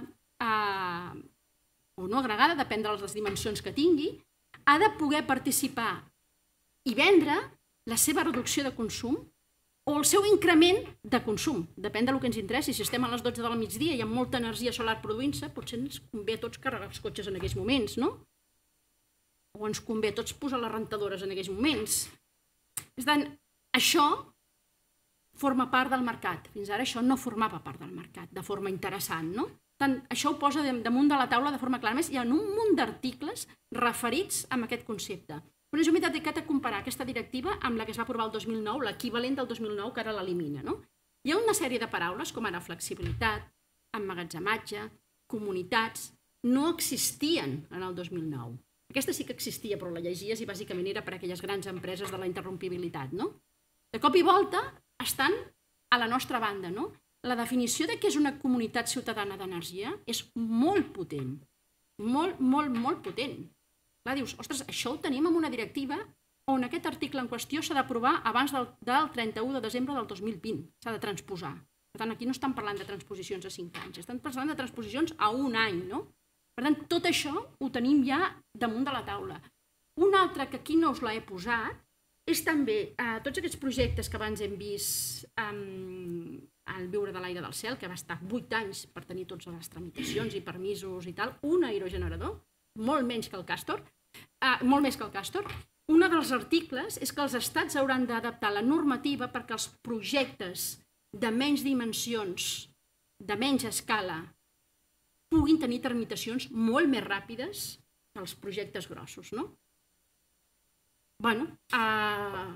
o no agregada, depèn de les dimensions que tingui, ha de poder participar i vendre la seva reducció de consum o el seu increment de consum. Depèn del que ens interessi. Si estem a les 12 del migdia i hi ha molta energia solar produint-se, potser ens convé a tots carregar els cotxes en aquells moments, no? O ens convé a tots posar les rentadores en aquells moments. Per tant, això forma part del mercat. Fins ara això no formava part del mercat, de forma interessant, no? Tant, això ho posa damunt de la taula de forma clara. A més, hi ha un munt d'articles referits a aquest concepte. Però jo m'he dedicat a comparar aquesta directiva amb la que es va aprovar el 2009, l'equivalent del 2009, que ara l'elimina. Hi ha una sèrie de paraules, com ara flexibilitat, emmagatzematge, comunitats, no existien en el 2009. Aquesta sí que existia, però la llegies i bàsicament era per a aquelles grans empreses de la interrompibilitat. De cop i volta estan a la nostra banda. La definició de què és una comunitat ciutadana d'energia és molt potent, molt potent. Clar, dius, ostres, això ho tenim en una directiva on aquest article en qüestió s'ha d'aprovar abans del 31 de desembre del 2020. S'ha de transposar. Per tant, aquí no estan parlant de transposicions a 5 anys, estan parlant de transposicions a un any, no? Per tant, tot això ho tenim ja damunt de la taula. Un altre que aquí no us l'he posat és també tots aquests projectes que abans hem vist al Viure de l'aire del cel, que va estar 8 anys per tenir totes les tramitacions i permisos i tal, un aerogenerador, molt menys que el Castor, molt més que el Castor. Un dels articles és que els estats hauran d'adaptar la normativa perquè els projectes de menys dimensions, de menys escala, puguin tenir tramitacions molt més ràpides que els projectes grossos, no? Bueno,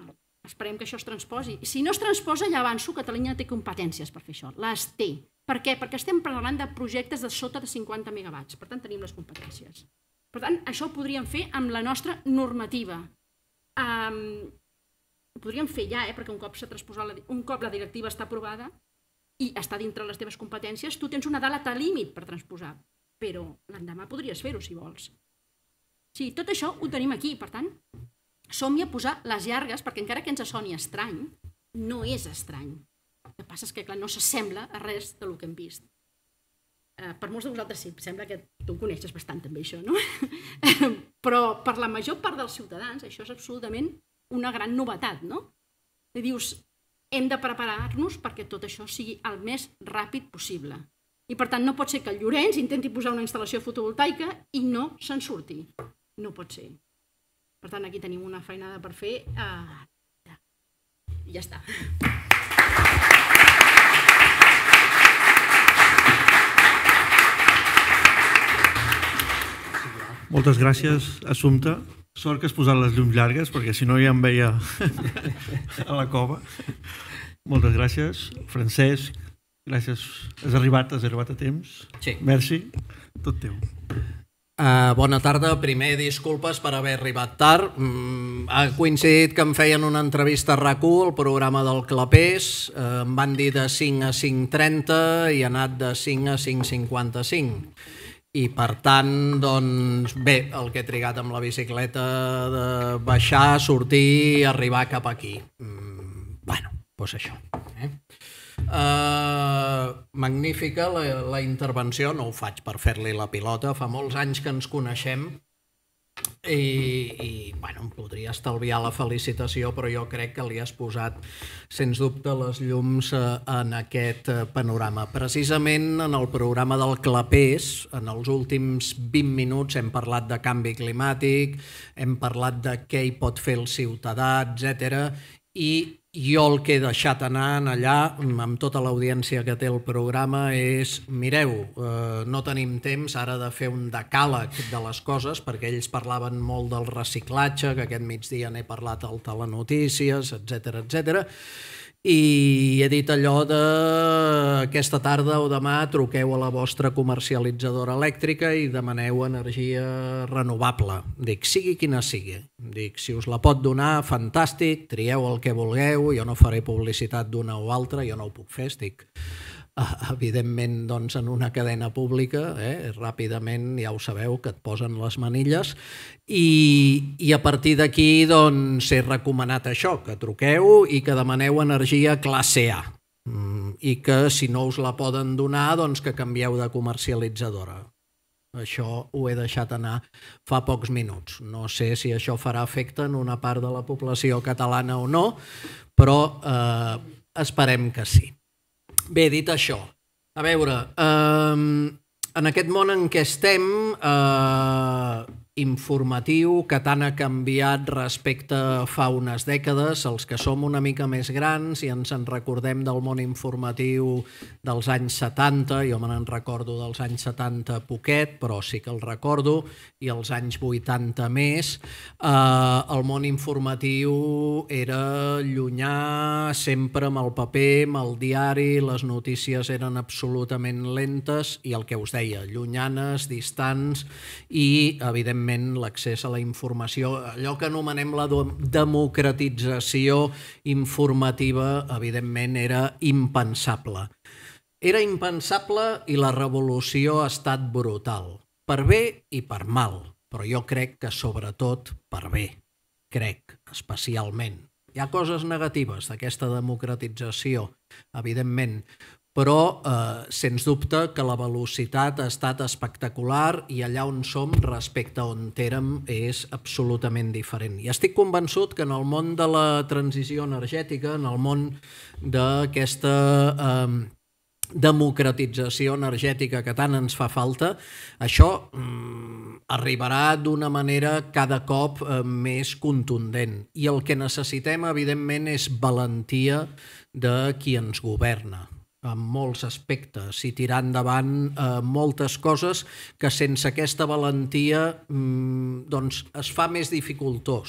esperem que això es transposi. Si no es transposa, ja avanço, Catalunya té competències per fer això. Les té. Per què? Perquè estem parlant de projectes de sota de 50 megawatts. Per tant, tenim les competències. Per tant, això ho podríem fer amb la nostra normativa. Ho podríem fer ja, perquè un cop la directiva està aprovada i està dintre les teves competències, tu tens una data límit per transposar, però l'endemà podries fer-ho, si vols. Sí, tot això ho tenim aquí, per tant, som-hi a posar les llargues, perquè encara que ens soni estrany, no és estrany. El que passa és que, clar, no s'assembla a res del que hem vist. Per molts de vosaltres sí, sembla que tu coneixes bastant també això, no? Però per la major part dels ciutadans això és absolutament una gran novetat, no? I dius, hem de preparar-nos perquè tot això sigui el més ràpid possible. I per tant no pot ser que el Llorenç intenti posar una instal·lació fotovoltaica i no se'n surti. No pot ser. Per tant, aquí tenim una feinada per fer. I ja està. Moltes gràcies, Assumpta. Sort que has posat les llums llargues, perquè si no ja em veia a la cova. Moltes gràcies. Francesc, gràcies. Has arribat a temps. Sí. Merci. Tot teu. Bona tarda. Primer, disculpes per haver arribat tard. Ha coincidit que em feien una entrevista a RAC1, el programa del Clapés. Em van dir de 5 a 5:30 i ha anat de 5 a 5:55. I per tant, doncs bé, el que he trigat amb la bicicleta de baixar, sortir i arribar cap aquí. Bueno, doncs això. Magnífica la intervenció, no ho faig per fer-li la pilota, fa molts anys que ens coneixem i bueno, em podria estalviar la felicitació, però jo crec que li has posat sens dubte les llums en aquest panorama. Precisament en el programa del Clapés, en els últims 20 minuts hem parlat de canvi climàtic, hem parlat de què hi pot fer el ciutadà, etc. I jo el que he deixat anar allà, amb tota l'audiència que té el programa, és, mireu, no tenim temps ara de fer un decàleg de les coses, perquè ells parlaven molt del reciclatge, que aquest migdia n'he parlat al Telenotícies, etc. I he dit allò de aquesta tarda o demà truqueu a la vostra comercialitzadora elèctrica i demaneu energia renovable. Dic, sigui quina sigui. Dic, si us la pot donar, fantàstic, trieu el que vulgueu, jo no faré publicitat d'una o altra, jo no ho puc fer, estic evidentment doncs, en una cadena pública, ràpidament ja ho sabeu que et posen les manilles i a partir d'aquí doncs, he recomanat això, que truqueu i que demaneu energia classe A i que si no us la poden donar doncs que canvieu de comercialitzadora. Això ho he deixat anar fa pocs minuts. No sé si això farà efecte en una part de la població catalana o no, però esperem que sí. Bé, dit això, a veure, en aquest món en què estem, informatiu, que tant ha canviat respecte a fa unes dècades, els que som una mica més grans i ens en recordem del món informatiu dels anys 70, jo me n'en recordo dels anys 70 poquet, però sí que el recordo, i els anys 80 més, el món informatiu era llunyà, sempre amb el paper, amb el diari, les notícies eren absolutament lentes i el que us deia, llunyanes, distants i, evidentment, l'accés a la informació, allò que anomenem la democratització informativa, evidentment, era impensable. Era impensable i la revolució ha estat brutal, per bé i per mal, però jo crec que sobretot per bé, crec, especialment. Hi ha coses negatives d'aquesta democratització, evidentment, però sens dubte que la velocitat ha estat espectacular i allà on som respecte a on érem és absolutament diferent. I estic convençut que en el món de la transició energètica, en el món d'aquesta democratització energètica que tant ens fa falta, això arribarà d'una manera cada cop més contundent. I el que necessitem, evidentment, és valentia de qui ens governa, en molts aspectes, i tirar endavant moltes coses que sense aquesta valentia doncs es fa més dificultós.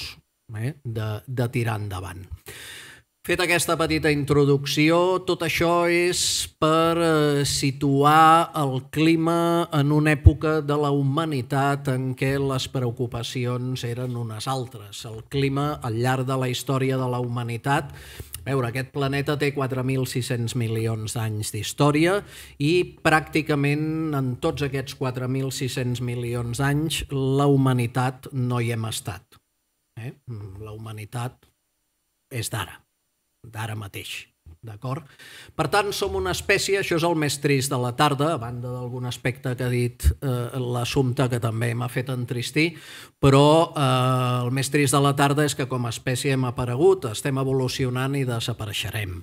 de tirar endavant. Fet aquesta petita introducció, tot això és per situar el clima en una època de la humanitat en què les preocupacions eren unes altres. El clima, al llarg de la història de la humanitat, aquest planeta té 4.600 milions d'anys d'història i pràcticament en tots aquests 4.600 milions d'anys la humanitat no hi hem estat. La humanitat és d'ara mateix, d'acord? Per tant, som una espècie, això és el més trist de la tarda, a banda d'algun aspecte que ha dit l'assumpte que també m'ha fet entristir, però el més trist de la tarda és que com a espècie hem aparegut, estem evolucionant i desapareixerem.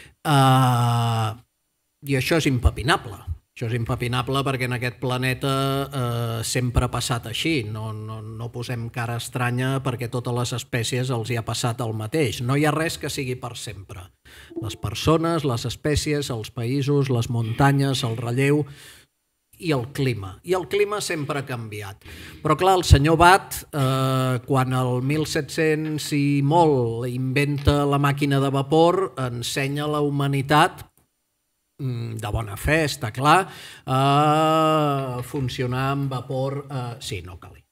I això és impepinable. Això és impepinable perquè en aquest planeta sempre ha passat així. No posem cara estranya perquè a totes les espècies els hi ha passat el mateix. No hi ha res que sigui per sempre. Les persones, les espècies, els països, les muntanyes, el relleu i el clima. I el clima sempre ha canviat. Però clar, el senyor Watt, quan el 1700 i molt inventa la màquina de vapor, ensenya a la humanitat de bona fe, està clar, funcionar amb vapor... Sí, no cal.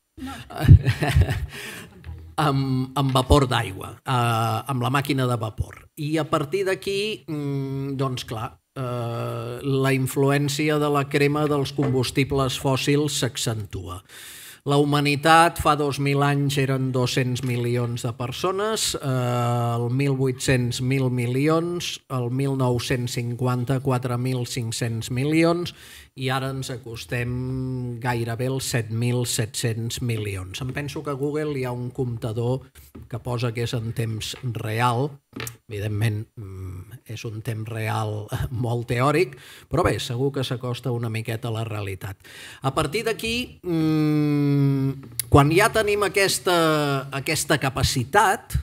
Amb vapor d'aigua, amb la màquina de vapor. I a partir d'aquí, doncs clar, la influència de la crema dels combustibles fòssils s'accentua. La humanitat fa 2.000 anys eren 200 milions de persones, el 1800 1.000 milions, el 1950 4.500 milions i ara ens acostem gairebé als 7.700 milions. Em penso que a Google hi ha un comptador que posa que és en temps real, evidentment és un temps real molt teòric, però bé, segur que s'acosta una miqueta a la realitat. A partir d'aquí, quan ja tenim aquesta capacitat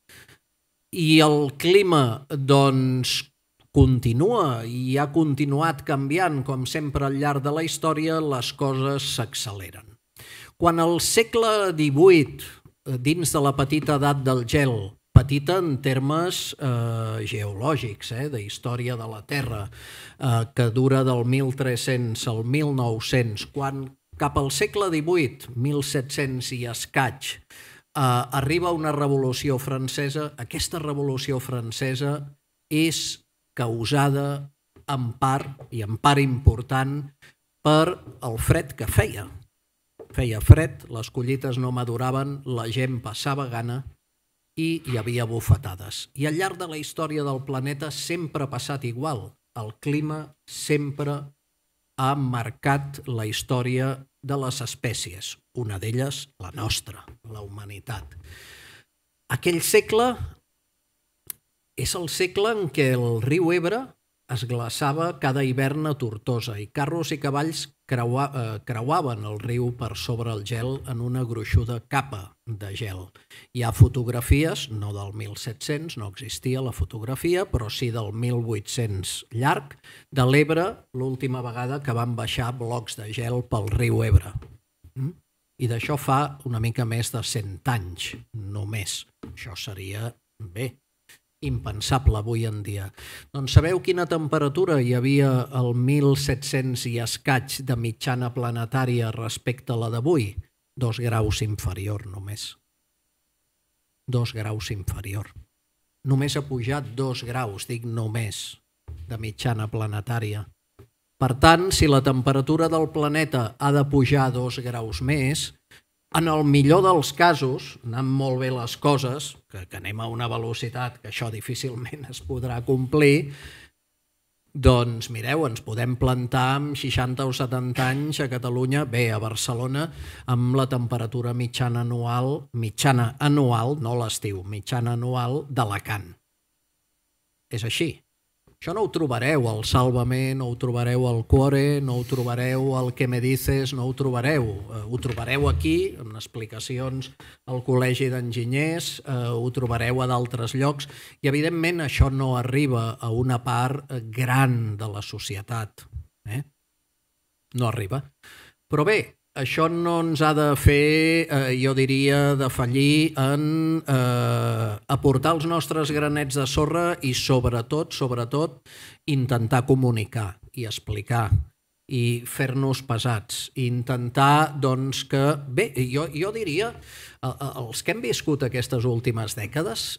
i el clima doncs continua i ha continuat canviant com sempre al llarg de la història, les coses s'acceleren. Quan al segle XVIII, dins de la petita edat del gel, petita en termes geològics, de història de la Terra, que dura del 1300 al 1900, quan cap al segle XVIII, 1700 i escaig, arriba una revolució francesa, aquesta revolució francesa és causada en part, i en part important, per el fred que feia. Feia fred, les collites no maduraven, la gent passava gana i hi havia bufetades. I al llarg de la història del planeta sempre ha passat igual. El clima sempre ha marcat la història de les espècies, una d'elles la nostra, la humanitat. Aquell segle és el segle en què el riu Ebre es glaçava cada hivern a Tortosa i carros i cavalls creuaven el riu per sobre el gel en una gruixuda capa de gel. Hi ha fotografies, no del 1700, no existia la fotografia, però sí del 1800 llarg, de l'Ebre l'última vegada que van baixar blocs de gel pel riu Ebre. I d'això fa una mica més de 100 anys, només. Això seria, bé, impensable avui en dia. Doncs sabeu quina temperatura hi havia al 1700 i escaig de mitjana planetària respecte a la d'avui? 2 graus inferior només. 2 graus inferior. Només ha pujat 2 graus, dic només, de mitjana planetària. Per tant, si la temperatura del planeta ha de pujar 2 graus més, en el millor dels casos, anant molt bé les coses, que anem a una velocitat que això difícilment es podrà complir, doncs mireu, ens podem plantar amb 60 o 70 anys a Catalunya, bé, a Barcelona, amb la temperatura mitjana anual, no l'estiu, mitjana anual d'Alacant. És així. Això no ho trobareu al Sálvame, no ho trobareu al Cuore, no ho trobareu al Que me dices, no ho trobareu. Ho trobareu aquí, en explicacions al Col·legi d'Enginyers, ho trobareu a d'altres llocs, i evidentment això no arriba a una part gran de la societat. No arriba. Però bé, això no ens ha de fer, jo diria, defallir en aportar els nostres granets de sorra i sobretot, intentar comunicar i explicar i fer-nos pesats. I intentar, doncs, que... Bé, jo diria, els que hem viscut aquestes últimes dècades,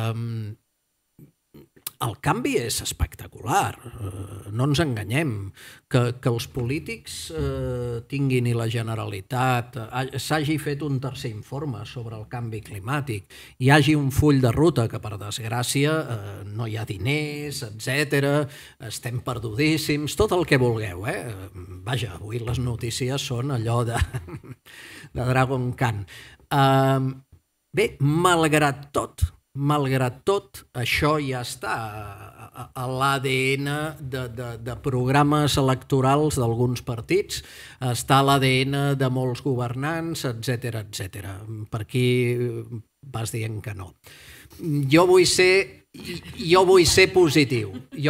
el canvi és espectacular, no ens enganyem. Que els polítics tinguin i la Generalitat s'hagi fet un tercer informe sobre el canvi climàtic, hi hagi un full de ruta que, per desgràcia, no hi ha diners, etc. Estem perdudíssims, tot el que vulgueu. Vaja, avui les notícies són allò de Dragon Khan. Bé, malgrat tot, això ja està a l'ADN de programes electorals d'alguns partits, està a l'ADN de molts governants, etc. Per aquí vas dient que no. Jo vull ser positiu.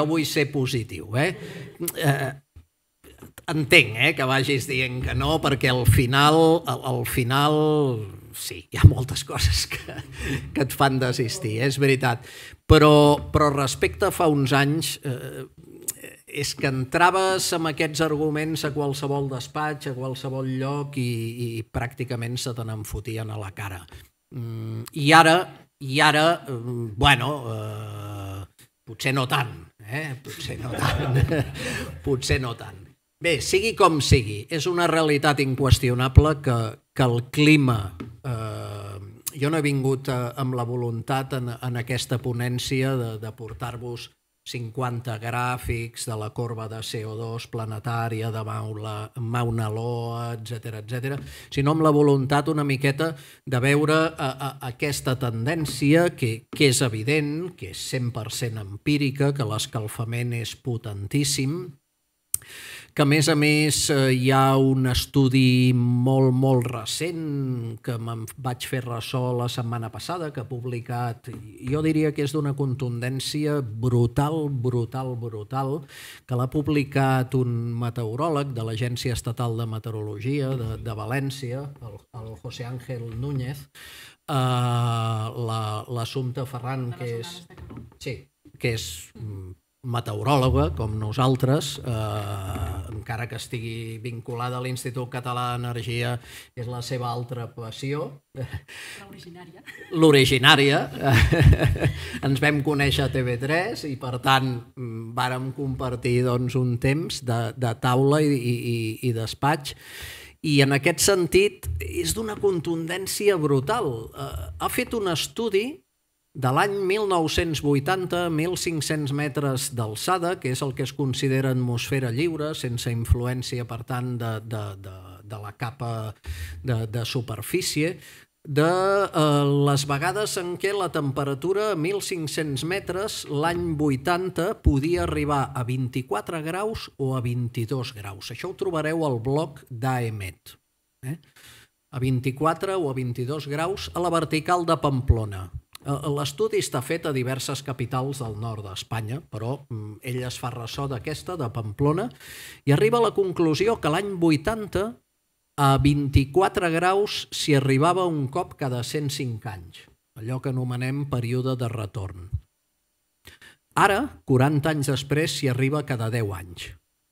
Entenc que vagis dient que no, perquè al final sí, hi ha moltes coses que et fan desistir, és veritat. Però respecte a fa uns anys, és que entraves amb aquests arguments a qualsevol despatx, a qualsevol lloc i pràcticament se te n'enfotien a la cara. I ara, bueno, potser no tant, potser no tant. Bé, sigui com sigui, és una realitat inqüestionable que el clima... Jo no he vingut amb la voluntat en aquesta ponència de portar-vos 50 gràfics de la corba de CO2 planetària de Mauna Loa, etc., sinó amb la voluntat una miqueta de veure aquesta tendència que és evident, que és 100% empírica, que l'escalfament és potentíssim, que a més hi ha un estudi molt recent que me'n vaig fer ressò la setmana passada, que ha publicat, jo diria que és d'una contundència brutal, que l'ha publicat un meteoròleg de l'Agència Estatal de Meteorologia de València, el José Ángel Núñez, l'Assumpta Ferran, que és meteoròloga, com nosaltres, encara que estigui vinculada a l'Institut Català d'Energia, és la seva altra passió. L'originària. Ens vam conèixer a TV3 i, per tant, vàrem compartir un temps de taula i despatx. I en aquest sentit és d'una contundència brutal. Ha fet un estudi de l'any 1980, 1.500 metres d'alçada, que és el que es considera atmosfera lliure, sense influència, per tant, de la capa de superfície, de les vegades en què la temperatura a 1.500 metres l'any 80 podia arribar a 24 graus o a 22 graus. Això ho trobareu al blog d'AEMET. A 24 o a 22 graus a la vertical de Pamplona. L'estudi està fet a diverses capitals del nord d'Espanya, però ell es fa ressò d'aquesta, de Pamplona, i arriba a la conclusió que l'any 80 a 24 graus s'hi arribava un cop cada 105 anys, allò que anomenem període de retorn. Ara, 40 anys després, s'hi arriba cada 10 anys.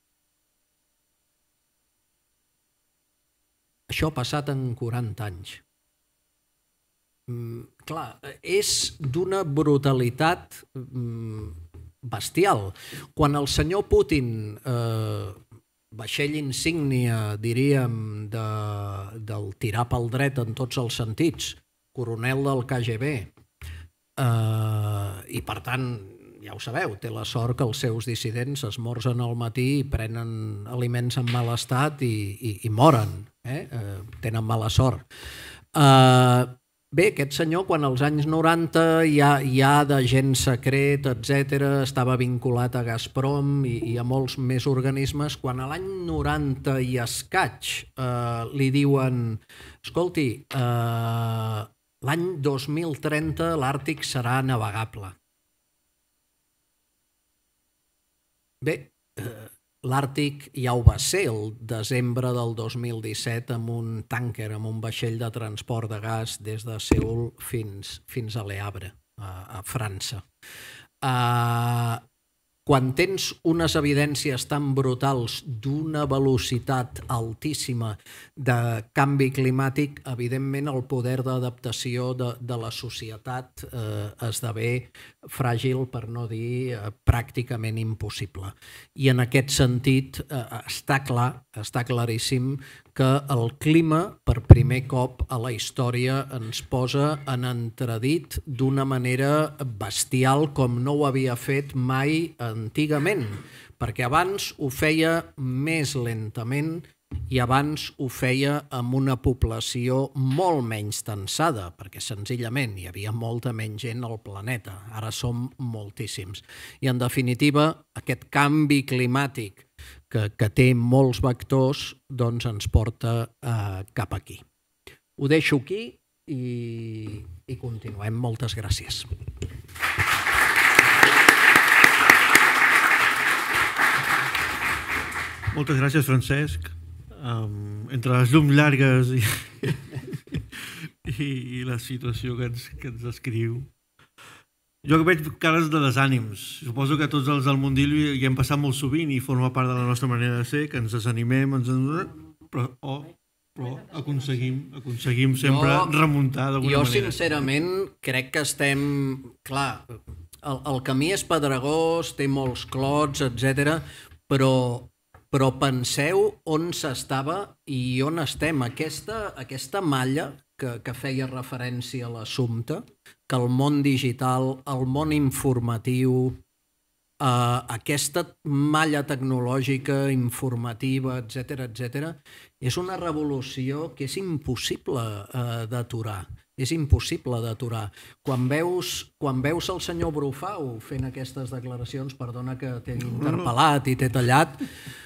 Això ha passat en 40 anys. Clar, és d'una brutalitat bestial. Quan el senyor Putin, vaixell insígnia, diríem, del tirar pel dret en tots els sentits, coronel del KGB, i per tant, ja ho sabeu, té la sort que els seus dissidents esmorzen al matí i prenen aliments en mal estat i moren, tenen mala sort. Bé, aquest senyor, quan als anys 90 ja d'agent secret, etc., estava vinculat a Gazprom i a molts més organismes, quan a l'any 90 i escaig li diuen, escolti, l'any 2030 l'Àrtic serà navegable. Bé, l'Àrtic ja ho va ser el desembre del 2017 amb un tànquer, amb un vaixell de transport de gas des de Seül fins a Le Havre, a França. Quan tens unes evidències tan brutals d'una velocitat altíssima de canvi climàtic, evidentment el poder d'adaptació de la societat esdevé fràgil, per no dir pràcticament impossible. I en aquest sentit està claríssim que el clima, per primer cop a la història, ens posa en entredit d'una manera bestial com no ho havia fet mai antigament, perquè abans ho feia més lentament i abans ho feia amb una població molt menys tensada, perquè senzillament hi havia molta menys gent al planeta. Ara som moltíssims. I en definitiva, aquest canvi climàtic que té molts vectors, doncs ens porta cap aquí. Ho deixo aquí i continuem. Moltes gràcies. Moltes gràcies, Francesc. Entre les llums llargues i la situació que ens descriu, jo veig cares de desànims. Suposo que tots els del mundillo hi hem passat molt sovint i forma part de la nostra manera de ser, que ens desanimem, però aconseguim sempre remuntar d'alguna manera. Jo, sincerament, crec que estem... Clar, el camí és pedregós, té molts clots, etc. Però penseu on s'estava i on estem. Aquesta malla que feia referència a l'assumpte, que el món digital, el món informatiu, aquesta malla tecnològica, informativa, etc., és una revolució que és impossible d'aturar. És impossible d'aturar. Quan veus el senyor Brufau fent aquestes declaracions, perdona que t'he interpel·lat i t'he tallat,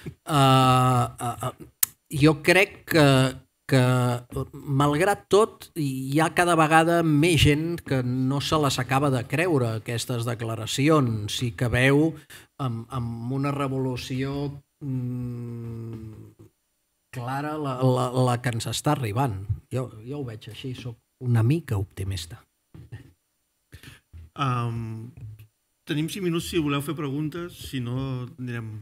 jo crec que malgrat tot hi ha cada vegada més gent que no se les acaba de creure, aquestes declaracions, i que veu amb una revolució clara la que ens està arribant. Jo ho veig així, soc una mica optimista. Tenim 5 minuts si voleu fer preguntes, si no anirem...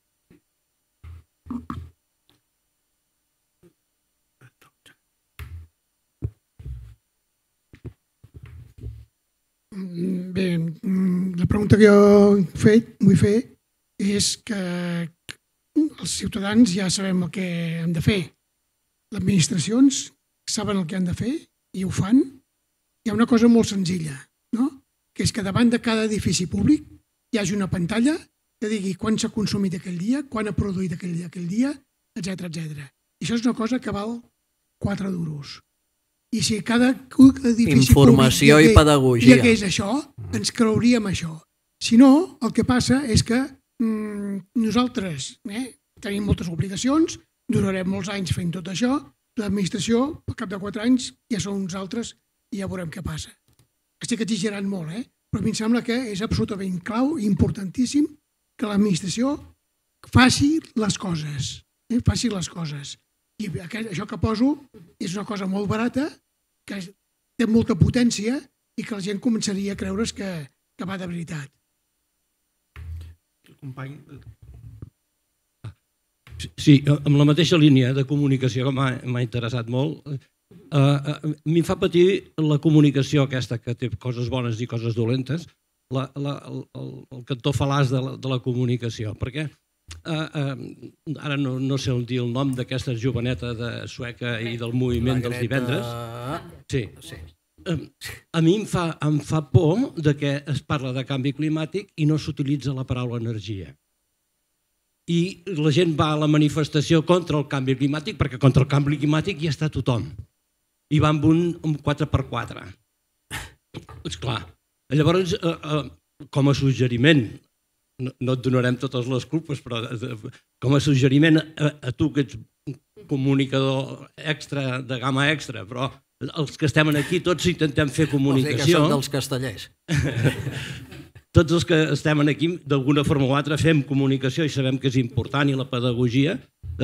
Bé, la pregunta que jo vull fer és que els ciutadans ja sabem el que hem de fer. Les administracions saben el que han de fer i ho fan. Hi ha una cosa molt senzilla, no? Que és que davant de cada edifici públic hi hagi una pantalla que digui quan s'ha consumit aquell dia, quan ha produït aquell dia, etc. I això és una cosa que val 4 duros. I si cada edifici informació públic i pedagogia hi hagués això, ens creuríem això. Si no, el que passa és que nosaltres tenim moltes obligacions, durarem molts anys fent tot això, l'administració, al cap de 4 anys, ja són uns altres i ja veurem què passa. Estic exagerant molt, però a mi em sembla que és absolutament clau i importantíssim que l'administració faci les coses. Faci les coses. I això que poso és una cosa molt barata, que té molta potència i que la gent començaria a creure's que va de veritat. El company... Sí, amb la mateixa línia de comunicació que m'ha interessat molt, a mi em fa patir la comunicació aquesta, que té coses bones i coses dolentes, el cantó fal·laç de la comunicació, perquè ara no sé on dir el nom d'aquesta joveneta de Sueca i del moviment dels divendres. Sí. A mi em fa por que es parla de canvi climàtic i no s'utilitza la paraula energia. I la gent va a la manifestació contra el canvi climàtic perquè contra el canvi climàtic hi està tothom. I va amb un 4x4. Esclar. Llavors, com a suggeriment, no et donarem totes les culpes, però com a suggeriment a tu que ets comunicador extra, de gamma extra, però els que estem aquí tots intentem fer comunicació. Vols dir que són dels castellers. tots els que estem aquí, d'alguna forma o altra, fem comunicació i sabem que és important, i la pedagogia,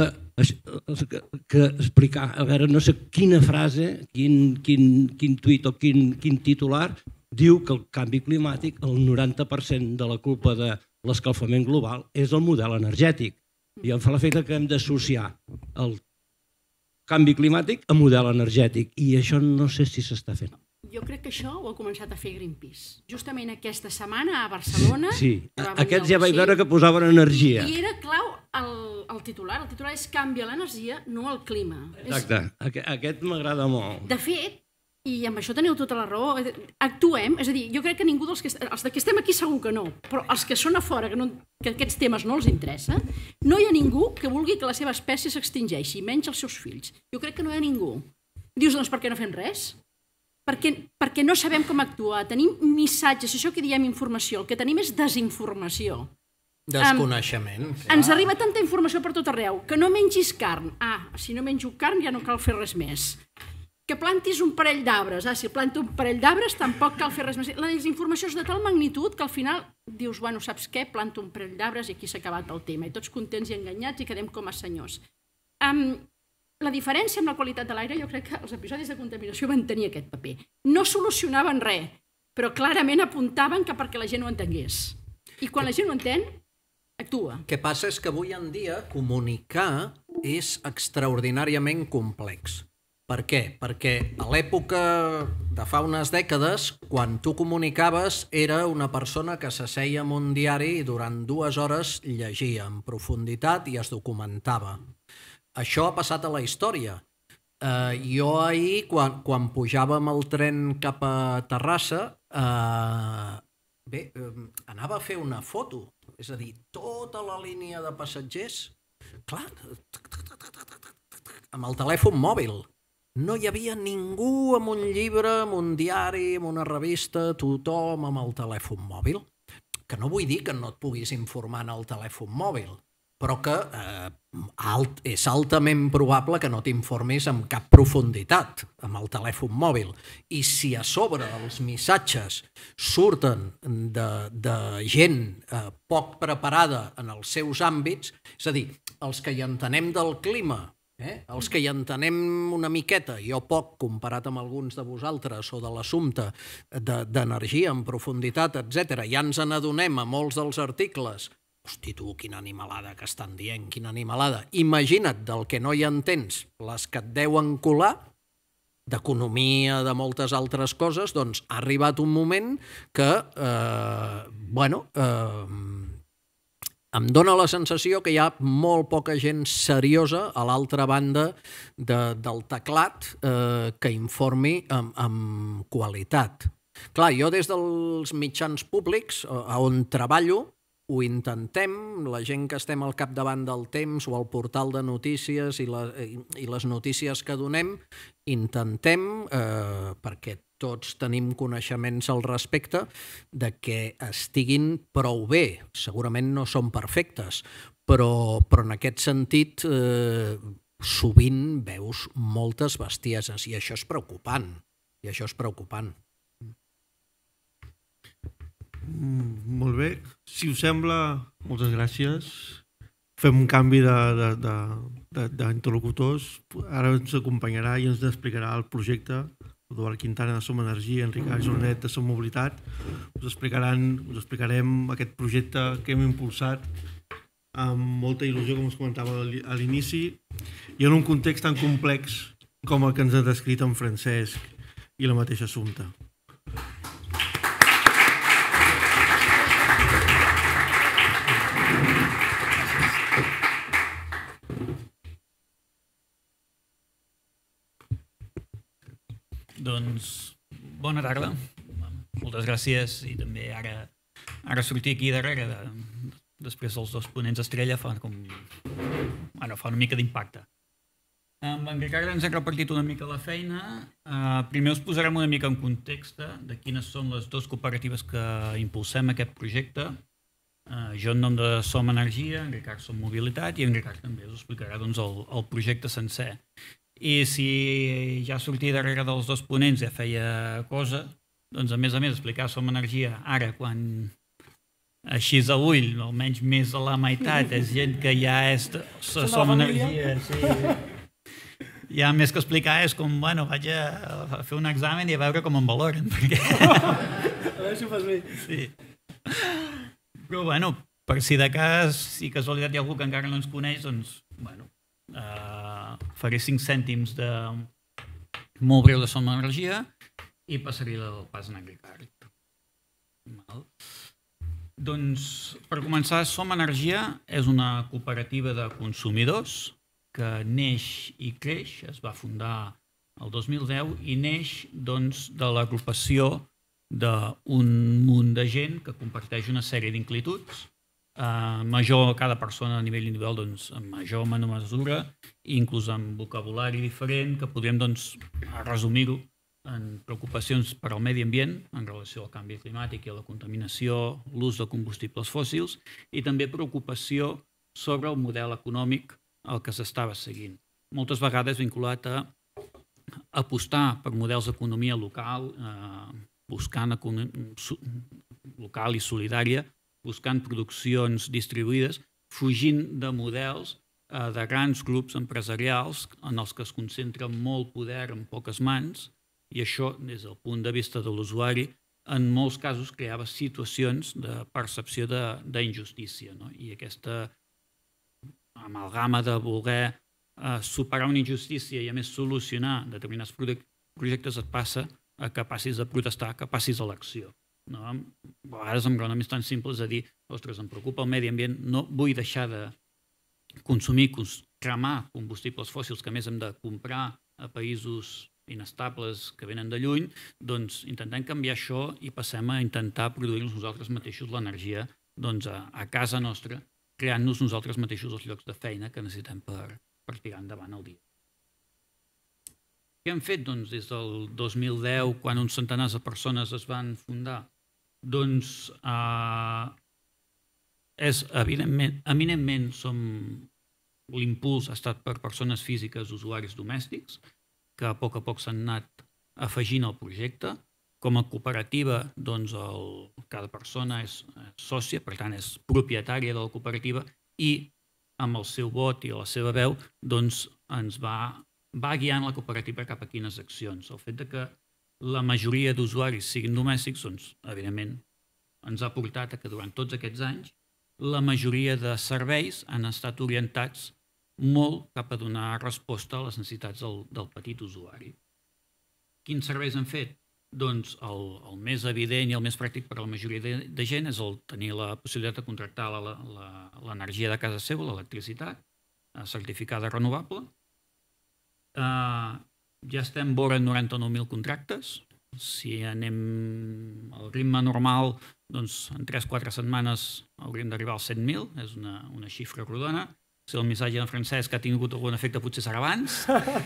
que explicar, a veure, no sé quina frase, quin tuit o quin titular diu que el canvi climàtic, el 90% de la culpa de l'escalfament global és el model energètic. I em fa l'efecte que hem d'associar el canvi climàtic a model energètic, i això no sé si s'està fent. Jo crec que això ho ha començat a fer Greenpeace. Justament aquesta setmana a Barcelona... Sí, aquests ja vaig veure que posaven energia. I era clau el titular. El titular és canvia l'energia, no el clima. Exacte, aquest m'agrada molt. De fet, i amb això teniu tota la raó, actuem, és a dir, jo crec que ningú els que estem aquí segur que no, però els que són a fora, que aquests temes no els interessa, no hi ha ningú que vulgui que la seva espècie s'extingeixi, menys els seus fills. Jo crec que no hi ha ningú. Dius, doncs per què no fem res? Perquè no sabem com actuar, tenim missatges, això que diem informació, el que tenim és desinformació. Desconeixement. Ens arriba tanta informació per tot arreu, que no mengis carn. Si no menjo carn ja no cal fer res més. Que plantis un parell d'arbres. Si planto un parell d'arbres tampoc cal fer res més. La desinformació és de tal magnitud que al final dius, bueno, saps què? Planto un parell d'arbres i aquí s'ha acabat el tema. I tots contents i enganyats i quedem com a senyors. La diferència amb la qualitat de l'aire, jo crec que els episodis de contaminació van tenir aquest paper. No solucionaven res, però clarament apuntaven que perquè la gent ho entengués. I quan la gent ho entén, actua. El que passa és que avui en dia comunicar és extraordinàriament complex. Per què? Perquè a l'època de fa unes dècades, quan tu comunicaves, era una persona que s'asseia en un diari i durant 2 hores llegia en profunditat i es documentava. Això ha passat a la història. Jo ahir, quan pujàvem el tren cap a Terrassa, anava a fer una foto. És a dir, tota la línia de passatgers, clar, amb el telèfon mòbil. No hi havia ningú amb un llibre, amb un diari, amb una revista, tothom amb el telèfon mòbil. Que no vull dir que no et puguis informar en el telèfon mòbil, però que és altament probable que no t'informis amb cap profunditat amb el telèfon mòbil. I si a sobre els missatges surten de gent poc preparada en els seus àmbits, és a dir, els que hi entenem del clima, els que hi entenem una miqueta, jo poc comparat amb alguns de vosaltres, o de l'assumpte d'energia en profunditat, etc., ja ens n'adonem a molts dels articles. Hosti, tu, quina animalada que estan dient, quina animalada. Imagina't del que no hi entens, les que et deuen colar, d'economia, de moltes altres coses, doncs ha arribat un moment que, em dóna la sensació que hi ha molt poca gent seriosa a l'altra banda del teclat que informi amb qualitat. Clar, jo des dels mitjans públics on treballo ho intentem, la gent que estem al capdavant del Temps o al portal de notícies i les notícies que donem, intentem, perquè tots tenim coneixements al respecte, de que estiguin prou bé. Segurament no són perfectes, però en aquest sentit sovint veus moltes bestieses i això és preocupant. Molt bé. Si us sembla, moltes gràcies. Fem un canvi d'interlocutors. Ara ens acompanyarà i ens explicarà el projecte Eduard Quintana de Som Energia, Ricard Jornet de Som Mobilitat. Us explicarem aquest projecte que hem impulsat amb molta il·lusió, com us comentava a l'inici, i en un context tan complex com el que ens ha descrit en Francesc i la mateixa Assumpta. Doncs, bona tarda. Moltes gràcies i també ara sortir aquí darrere, després dels 2 ponents estrella, fa una mica d'impacte. Amb en Ricard ens hem repartit una mica la feina. Primer us posarem una mica en context de quines són les 2 cooperatives que impulsem aquest projecte. Jo en nom de Som Energia, en Ricard Som Mobilitat i en Ricard també us explicarà el projecte sencer. I si ja sortir darrere dels 2 ponents ja feia cosa, doncs a més explicar Som Energia ara quan així a ull, almenys més de la meitat, és gent que ja som energia. Sí. Ja més que explicar és com, bueno, vaig a fer un examen i a veure com em valoren. Perquè... A veure si ho fas bé. Sí. Però, bueno, per si de cas, si casualitat hi ha algú que encara no ens coneix, doncs, bueno, faré 5 cèntims de molt breu de Som Energia i passaré el pas en Ricard. Doncs, per començar, Som Energia és una cooperativa de consumidors que neix i creix, es va fundar el 2010 i neix doncs, de l'agrupació d'un munt de gent que comparteix una sèrie d'inquietuds, major cada persona a nivell individual, doncs, en major o menor mesura, inclús amb vocabulari diferent, que podríem doncs, resumir-ho en preocupacions per al medi ambient en relació al canvi climàtic i a la contaminació, l'ús de combustibles fòssils i també preocupació sobre el model econòmic al que s'estava seguint. Moltes vegades vinculat a apostar per models d'economia local, buscant local i solidària, buscant produccions distribuïdes, fugint de models de grans grups empresarials en els que es concentra molt poder en poques mans i això, des del punt de vista de l'usuari, en molts casos creava situacions de percepció d'injustícia. I aquesta amalgama de voler superar una injustícia i a més solucionar determinats projectes et passa a que passis a protestar, que passis a l'acció. A vegades amb raonaments tan simples a dir, ostres, em preocupa el medi ambient, no vull deixar de consumir, cremar combustibles fòssils que més hem de comprar a països inestables que venen de lluny, doncs intentem canviar això i passem a intentar produir-nos nosaltres mateixos l'energia a casa nostra, creant-nos nosaltres mateixos els llocs de feina que necessitem per tirar endavant el dia. Què hem fet des del 2010, quan uns centenars de persones es van fundar? Doncs eminentment l'impuls ha estat per persones físiques, usuaris domèstics, que a poc s'han anat afegint al projecte. Com a cooperativa, cada persona és sòcia, per tant és propietària de la cooperativa i amb el seu vot i la seva veu ens va guiant la cooperativa cap a quines accions. El fet que la majoria d'usuaris siguin domèstics, evidentment, ens ha portat a que durant tots aquests anys la majoria de serveis han estat orientats molt cap a donar resposta a les necessitats del petit usuari. Quins serveis han fet? Doncs el més evident i el més pràctic per a la majoria de gent és el tenir la possibilitat de contractar l'energia de casa seva, l'electricitat, certificada renovable. Ja estem vora 99.000 contractes. Si anem al ritme normal, doncs en 3-4 setmanes hauríem d'arribar als 100.000, és una xifra rodona. Si el missatge en francès que ha tingut algun efecte potser serà abans.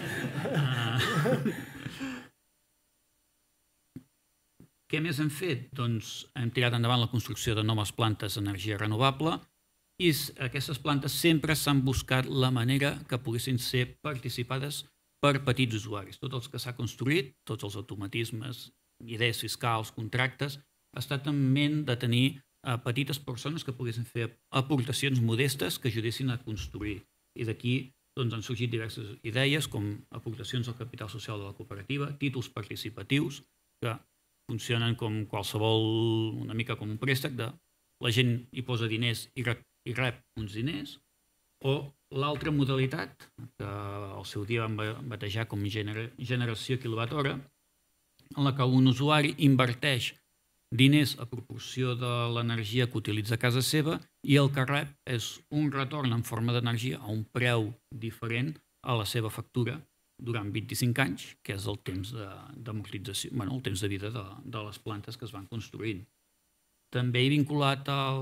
Què més hem fet? Doncs hem tirat endavant la construcció de noves plantes d'energia renovable i aquestes plantes sempre s'han buscat la manera que poguessin ser participades per petits usuaris. Tots els que s'ha construït, tots els automatismes, idees fiscals, contractes, ha estat en ment de tenir petites persones que poguessin fer aportacions modestes que ajudessin a construir. I d'aquí han sorgit diverses idees com aportacions al capital social de la cooperativa, títols participatius que funcionen com qualsevol, una mica com un préstec, la gent hi posa diners i rep uns diners, o l'altra modalitat, que al seu dia vam batejar com generació quilowatt-hora, en la que un usuari inverteix diners a proporció de l'energia que utilitza a casa seva i el que rep és un retorn en forma d'energia a un preu diferent a la seva factura durant 25 anys, que és el temps d'amortització, el temps de vida de les plantes que es van construint. També vinculat a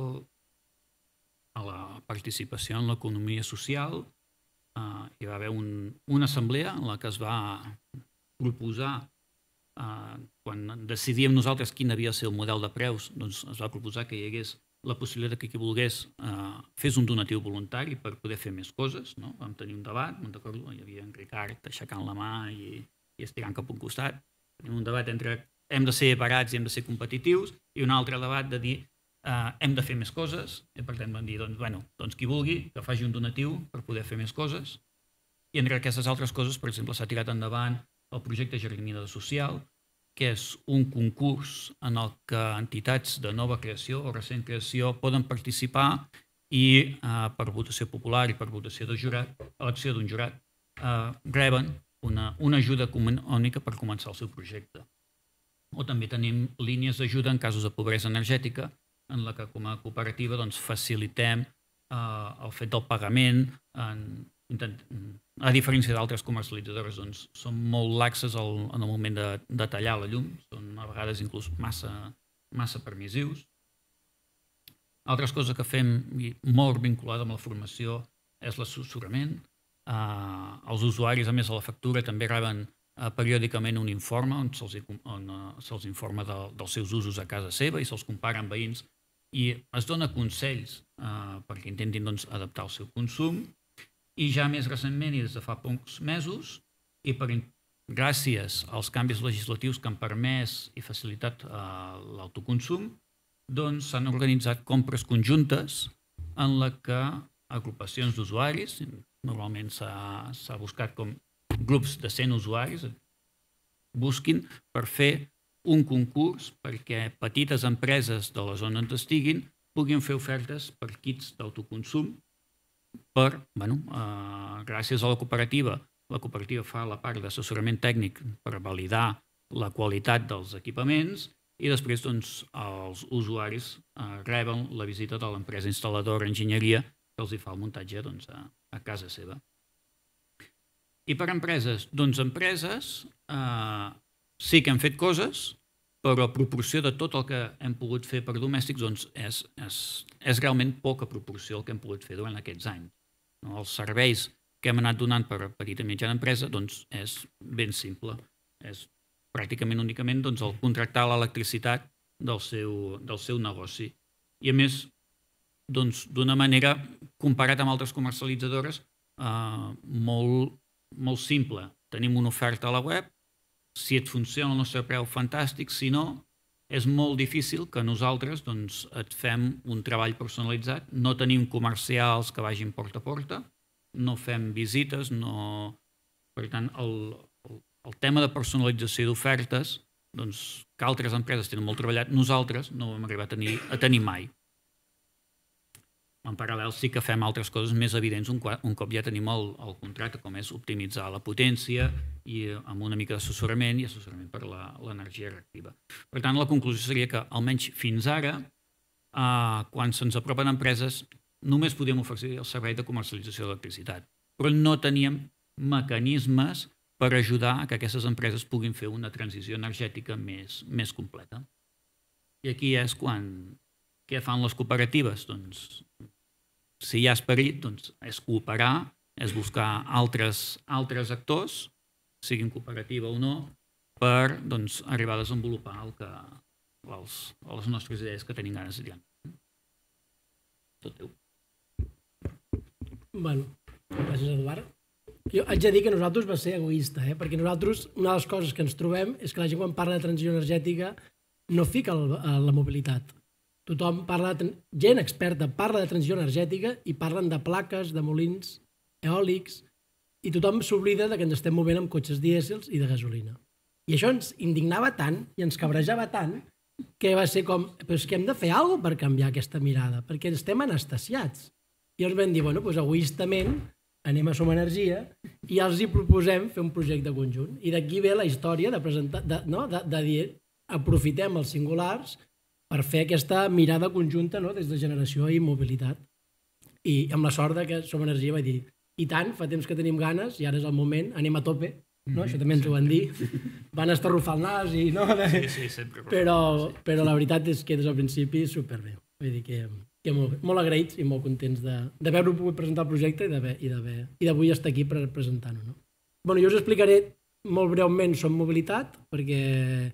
la participació en l'economia social, hi va haver una assemblea en la que es va proposar, quan decidíem nosaltres quin havia de ser el model de preus, doncs es va proposar que hi hagués la possibilitat que qui volgués fes un donatiu voluntari per poder fer més coses. Vam tenir un debat, me'n recordo, hi havia en Ricard aixecant la mà i estirant cap a un costat. Tenim un debat entre hem de ser barats i hem de ser competitius i un altre debat de dir hem de fer més coses, i per tant vam dir, doncs qui vulgui, que faci un donatiu per poder fer més coses. I entre aquestes altres coses, per exemple, s'ha tirat endavant el projecte Jardinera Social, que és un concurs en el que entitats de nova creació o recent creació poden participar i per votació popular i per votació de jurat, elecció d'un jurat, reben una ajuda econòmica per començar el seu projecte. O també tenim línies d'ajuda en casos de pobresa energètica, en la que com a cooperativa facilitem el fet del pagament, a diferència d'altres comercialitzadores, són molt laxes en el moment de tallar la llum, són a vegades inclús massa permissius. Altres coses que fem molt vinculada amb la formació és l'assessorament. Els usuaris, a més de la factura, també reben periòdicament un informe on se'ls informa dels seus usos a casa seva i se'ls compara amb veïns i es dona consells perquè intentin adaptar el seu consum. I ja més recentment, i des de fa pocs mesos, i gràcies als canvis legislatius que han permès i facilitat l'autoconsum, s'han organitzat compres conjuntes en la que agrupacions d'usuaris, normalment s'ha buscat com grups de 100 usuaris, busquin per fer un concurs perquè petites empreses de la zona on estiguin puguin fer ofertes per kits d'autoconsum gràcies a la cooperativa fa la part d'assessorament tècnic per validar la qualitat dels equipaments i després els usuaris reben la visita de l'empresa instal·ladora enginyeria que els fa el muntatge a casa seva. I per empreses, empreses sí que hem fet coses, però a proporció de tot el que hem pogut fer per domèstics és realment poca proporció el que hem pogut fer durant aquests anys. Els serveis que hem anat donant per petita i mitjana empresa és ben simple. És pràcticament únicament el contractar l'electricitat del seu negoci. I a més, d'una manera, comparat amb altres comercialitzadores, molt simple. Tenim una oferta a la web, si et funciona el nostre preu, fantàstic, si no, és molt difícil que nosaltres et fem un treball personalitzat, no tenim comercials que vagin porta a porta, no fem visites, per tant, el tema de personalització d'ofertes, que altres empreses tenen molt treballat, nosaltres no ho hem arribat a tenir mai. En paral·lel sí que fem altres coses més evidents un cop ja tenim el contracte, com és optimitzar la potència i amb una mica d'assessorament i assessorament per l'energia reactiva. Per tant, la conclusió seria que, almenys fins ara, quan se'ns apropen empreses, només podíem oferir el servei de comercialització d'electricitat, però no teníem mecanismes per ajudar a que aquestes empreses puguin fer una transició energètica més completa. I aquí és quan... Què fan les cooperatives? Si hi ha esperit, és cooperar, és buscar altres actors, siguin cooperativa o no, per arribar a desenvolupar les nostres idees que tenim ganes de dir. Tot teu. Bueno, gràcies, Eduard. Jo haig de dir que nosaltres va ser egoista, perquè nosaltres, una de les coses que ens trobem és que la gent quan parla de transició energètica no fica la mobilitat. Tothom parla, gent experta parla de transició energètica i parlen de plaques, de molins eòlics, i tothom s'oblida que ens estem movent amb cotxes dièsels i de gasolina. I això ens indignava tant i ens cabrejava tant que va ser com, però és que hem de fer alguna cosa per canviar aquesta mirada, perquè estem anestesiats. I ens vam dir, bueno, doncs egoistament anem a Som Energia i els hi proposem fer un projecte conjunt. I d'aquí ve la història de presentar, de dir, aprofitem els singulars per fer aquesta mirada conjunta des de generació i mobilitat. I amb la sort que Som Energia va dir, i tant, fa temps que tenim ganes i ara és el moment, anem a tope, això també ens ho van dir, van estarrufar el nas i no... Sí, sempre. Però la veritat és que des del principi superbé. Vull dir que molt agraïts i molt contents d'haver-ho pogut presentar el projecte i d'avui estar aquí per presentar-ho. Jo us explicaré molt breument Som Mobilitat, perquè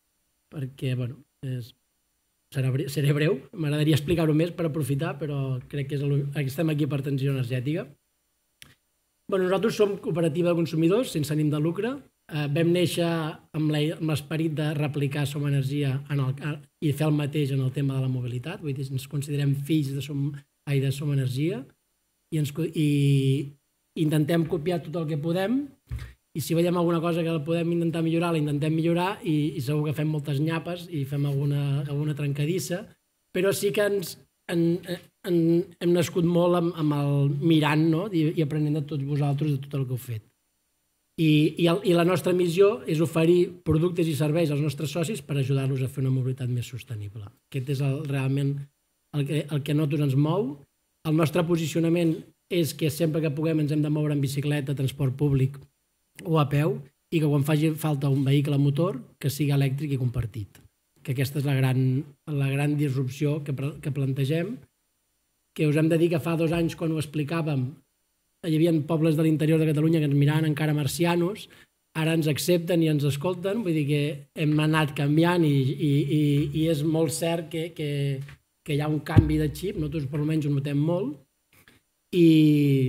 seré breu, m'agradaria explicar-ho més per aprofitar, però crec que estem aquí per transició energètica. Nosaltres som cooperativa de consumidors sense ànim de lucre, Vam néixer amb l'esperit de replicar Som Energia i fer el mateix en el tema de la mobilitat, vull dir, ens considerem fills de Som Energia i intentem copiar tot el que podem i si veiem alguna cosa que podem intentar millorar, la intentem millorar i segur que fem moltes nyapes i fem alguna trencadissa, però sí que hem nascut molt amb el mirant, no? I aprenent de tots vosaltres de tot el que heu fet. I la nostra missió és oferir productes i serveis als nostres socis per ajudar-los a fer una mobilitat més sostenible. Aquest és realment el que a nosaltres ens mou. El nostre posicionament és que sempre que puguem ens hem de moure en bicicleta, transport públic o a peu i que quan faci falta un vehicle a motor que sigui elèctric i compartit. Que aquesta és la gran disrupció que plantegem, que us hem de dir que fa 2 anys quan ho explicàvem hi havia pobles de l'interior de Catalunya que ens miraven encara marcianos, ara ens accepten i ens escolten, vull dir que hem anat canviant i és molt cert que hi ha un canvi de xip, nosaltres per almenys ho notem molt, i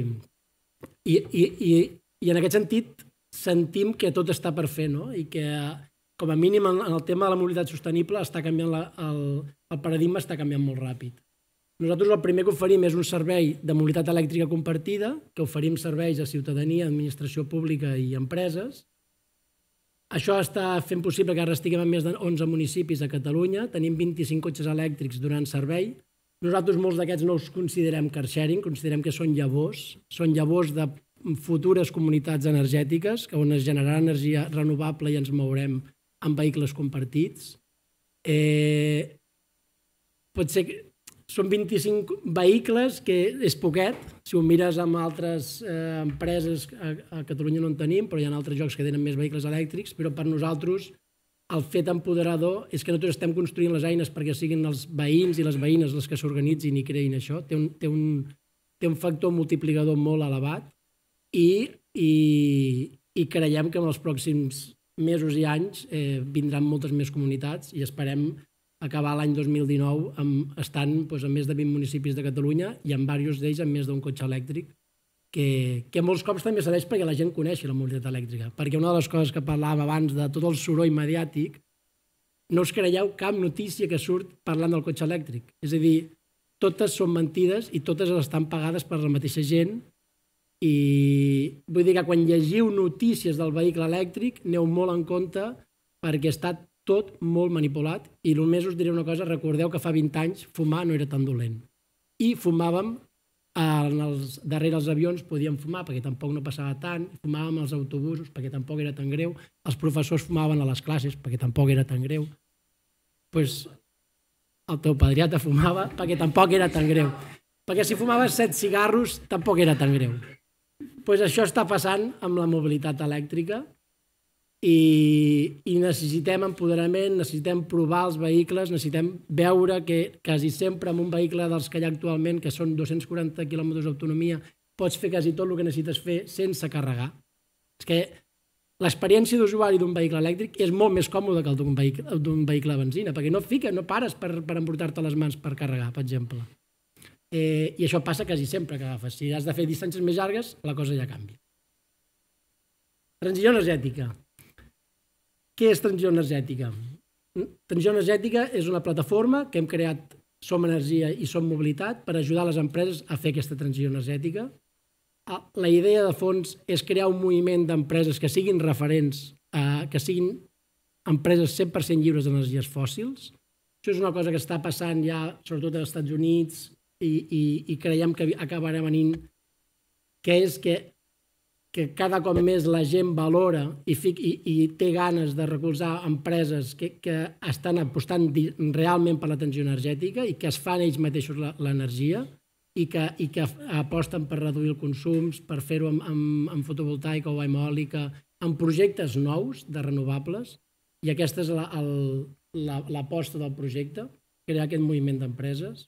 en aquest sentit sentim que tot està per fer, no? I que com a mínim en el tema de la mobilitat sostenible està canviant el paradigma està canviant molt ràpid. Nosaltres el primer que oferim és un servei de mobilitat elèctrica compartida, que oferim serveis a ciutadania, administració pública i empreses. Això està fent possible que ara estiguem en més de 11 municipis a Catalunya, tenim 25 cotxes elèctrics donant servei. Nosaltres molts d'aquests no els considerem car sharing, considerem que són llavors de futures comunitats energètiques on es generarà energia renovable i ens mourem amb vehicles compartits. Pot ser que són 25 vehicles, que és poquet. Si ho mires amb altres empreses, a Catalunya no en tenim, però hi ha altres llocs que tenen més vehicles elèctrics, però per nosaltres el fet empoderador és que nosaltres estem construint les eines perquè siguin els veïns i les veïnes les que s'organitzin i creïn això. Té un factor multiplicador molt elevat i creiem que en els pròxims mesos i anys vindran moltes més comunitats i esperem acabar l'any 2019 estant en més de 20 municipis de Catalunya i en diversos d'ells amb més d'un cotxe elèctric, que molts cops també serveix perquè la gent coneixi la mobilitat elèctrica. Perquè una de les coses que parlàvem abans de tot el soroll mediàtic, no us creieu cap notícia que surt parlant del cotxe elèctric. És a dir, totes són mentides i totes estan pagades per la mateixa gent. I vull dir que quan llegiu notícies del vehicle elèctric, aneu molt en compte perquè està tot molt manipulat i només us diré una cosa, recordeu que fa 20 anys fumar no era tan dolent. I fumàvem, darrere els avions podíem fumar perquè tampoc no passava tant, fumàvem als autobusos perquè tampoc era tan greu, els professors fumaven a les classes perquè tampoc era tan greu. Doncs el teu pediatre fumava perquè tampoc era tan greu. Perquè si fumaves 7 cigarros tampoc era tan greu. Doncs això està passant amb la mobilitat elèctrica i necessitem empoderament, necessitem provar els vehicles, necessitem veure que quasi sempre amb un vehicle dels que hi ha actualment, que són 240 km d'autonomia, pots fer quasi tot el que necessites fer sense carregar. És que l'experiència d'usuari d'un vehicle elèctric és molt més còmode que el d'un vehicle de benzina, perquè no pares per embrutar-te les mans per carregar, per exemple. I això passa quasi sempre que agafes. Si has de fer distàncies més llargues, la cosa ja canvia. Transició energètica. Què és transició energètica? Transició energètica és una plataforma que hem creat Som Energia i Som Mobilitat per ajudar les empreses a fer aquesta transició energètica. La idea de fons és crear un moviment d'empreses que siguin referents, que siguin empreses 100% lliures d'energies fòssils. Això és una cosa que està passant ja, sobretot als Estats Units, i creiem que acabarà venint, que és que cada cop més la gent valora i té ganes de recolzar empreses que estan apostant realment per la transició energètica i que es fan ells mateixos l'energia i que aposten per reduir els consums, per fer-ho amb fotovoltaica o amb eòlica, amb projectes nous de renovables, i aquesta és l'aposta del projecte, crear aquest moviment d'empreses.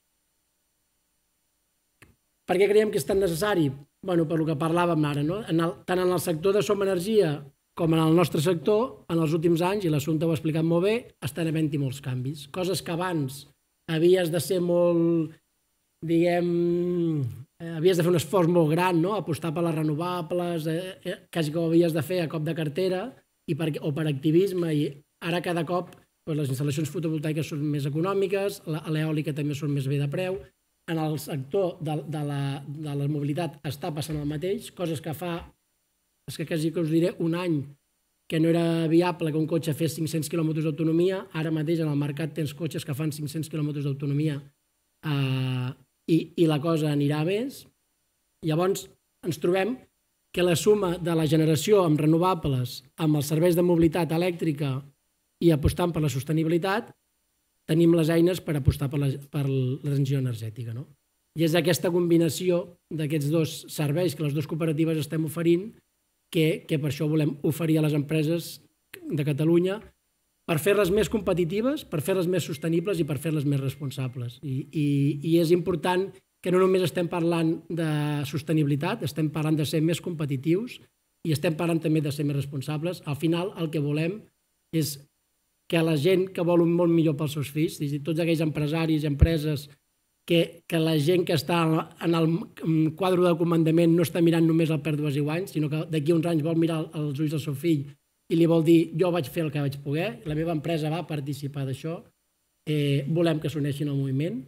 Per què creiem que és tan necessari? Bueno, per el que parlàvem ara, no? Tant en el sector de Som Energia com en el nostre sector, en els últims anys, i l'Assumpta ho ha explicat molt bé, estan havent-hi molts canvis. Coses que abans havies de ser molt, havies de fer un esforç molt gran, no? Apostar per les renovables, quasi que ho havies de fer a cop de cartera, o per activisme, i ara cada cop les instal·lacions fotovoltaiques són més econòmiques, l'eòlica també són més bé de preu, en el sector de la mobilitat està passant el mateix, coses que fa, és que quasi que us diré, un any que no era viable que un cotxe fes 500 km d'autonomia, ara mateix en el mercat tens cotxes que fan 500 km d'autonomia i la cosa anirà més. Llavors ens trobem que la suma de la generació amb renovables, amb els serveis de mobilitat elèctrica i apostant per la sostenibilitat, tenim les eines per apostar per la transició energètica. I és aquesta combinació d'aquests dos serveis que les dues cooperatives estem oferint que per això volem oferir a les empreses de Catalunya per fer-les més competitives, per fer-les més sostenibles i per fer-les més responsables. I és important que no només estem parlant de sostenibilitat, estem parlant de ser més competitius i estem parlant també de ser més responsables. Al final el que volem és que la gent que vol un món millor pels seus fills, tots aquells empresaris i empreses, que la gent que està en el quadre de comandament no està mirant només el pèrdues i guanys, sinó que d'aquí uns anys vol mirar els ulls del seu fill i li vol dir jo vaig fer el que vaig poder, la meva empresa va participar d'això, volem que s'uneixin al moviment.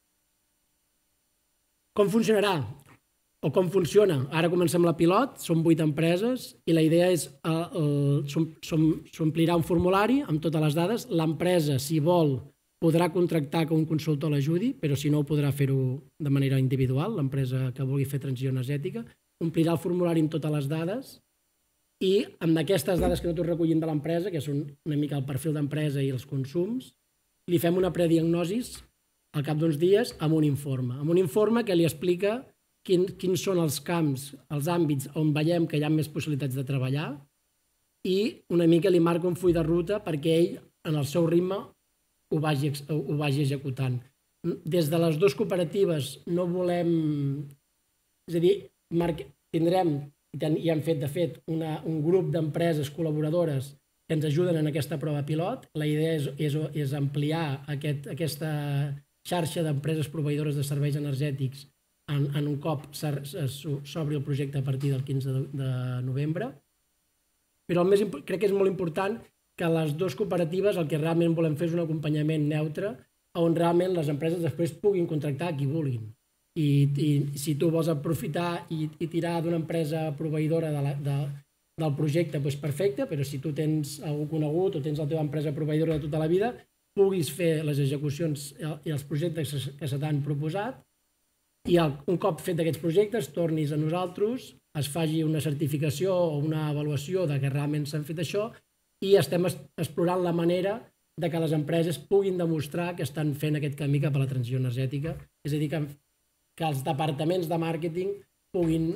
Com funcionarà? O com funciona? Ara comencem la pilot, són 8 empreses i la idea és s'omplirà un formulari amb totes les dades. L'empresa, si vol, podrà contractar que un consultor l'ajudi, però si no, podrà fer-ho de manera individual, l'empresa que vulgui fer transició energètica. Omplirà el formulari amb totes les dades i amb aquestes dades que nosaltres recollim de l'empresa, que són una mica el perfil d'empresa i els consums, li fem una prediagnosi al cap d'uns dies amb un informe que li explica quins són els camps, els àmbits on veiem que hi ha més possibilitats de treballar i una mica li marca un full de ruta perquè ell, en el seu ritme, ho vagi executant. Des de les dues cooperatives no volem... És a dir, tindrem, i hem fet, de fet, un grup d'empreses col·laboradores que ens ajuden en aquesta prova pilot. La idea és ampliar aquesta xarxa d'empreses proveïdores de serveis energètics en un cop s'obri el projecte a partir del 15 de novembre. Però crec que és molt important que les dues cooperatives el que realment volem fer és un acompanyament neutre on realment les empreses després puguin contractar qui vulguin. I si tu vols aprofitar i tirar d'una empresa proveïdora del projecte, doncs perfecte, però si tu tens algú conegut o tens la teva empresa proveïdora de tota la vida, puguis fer les execucions i els projectes que se t'han proposat i un cop fet aquests projectes tornis a nosaltres, es faci una certificació o una avaluació de que realment s'han fet això i estem explorant la manera de que les empreses puguin demostrar que estan fent aquest camí cap a la transició energètica. És a dir, que els departaments de màrqueting puguin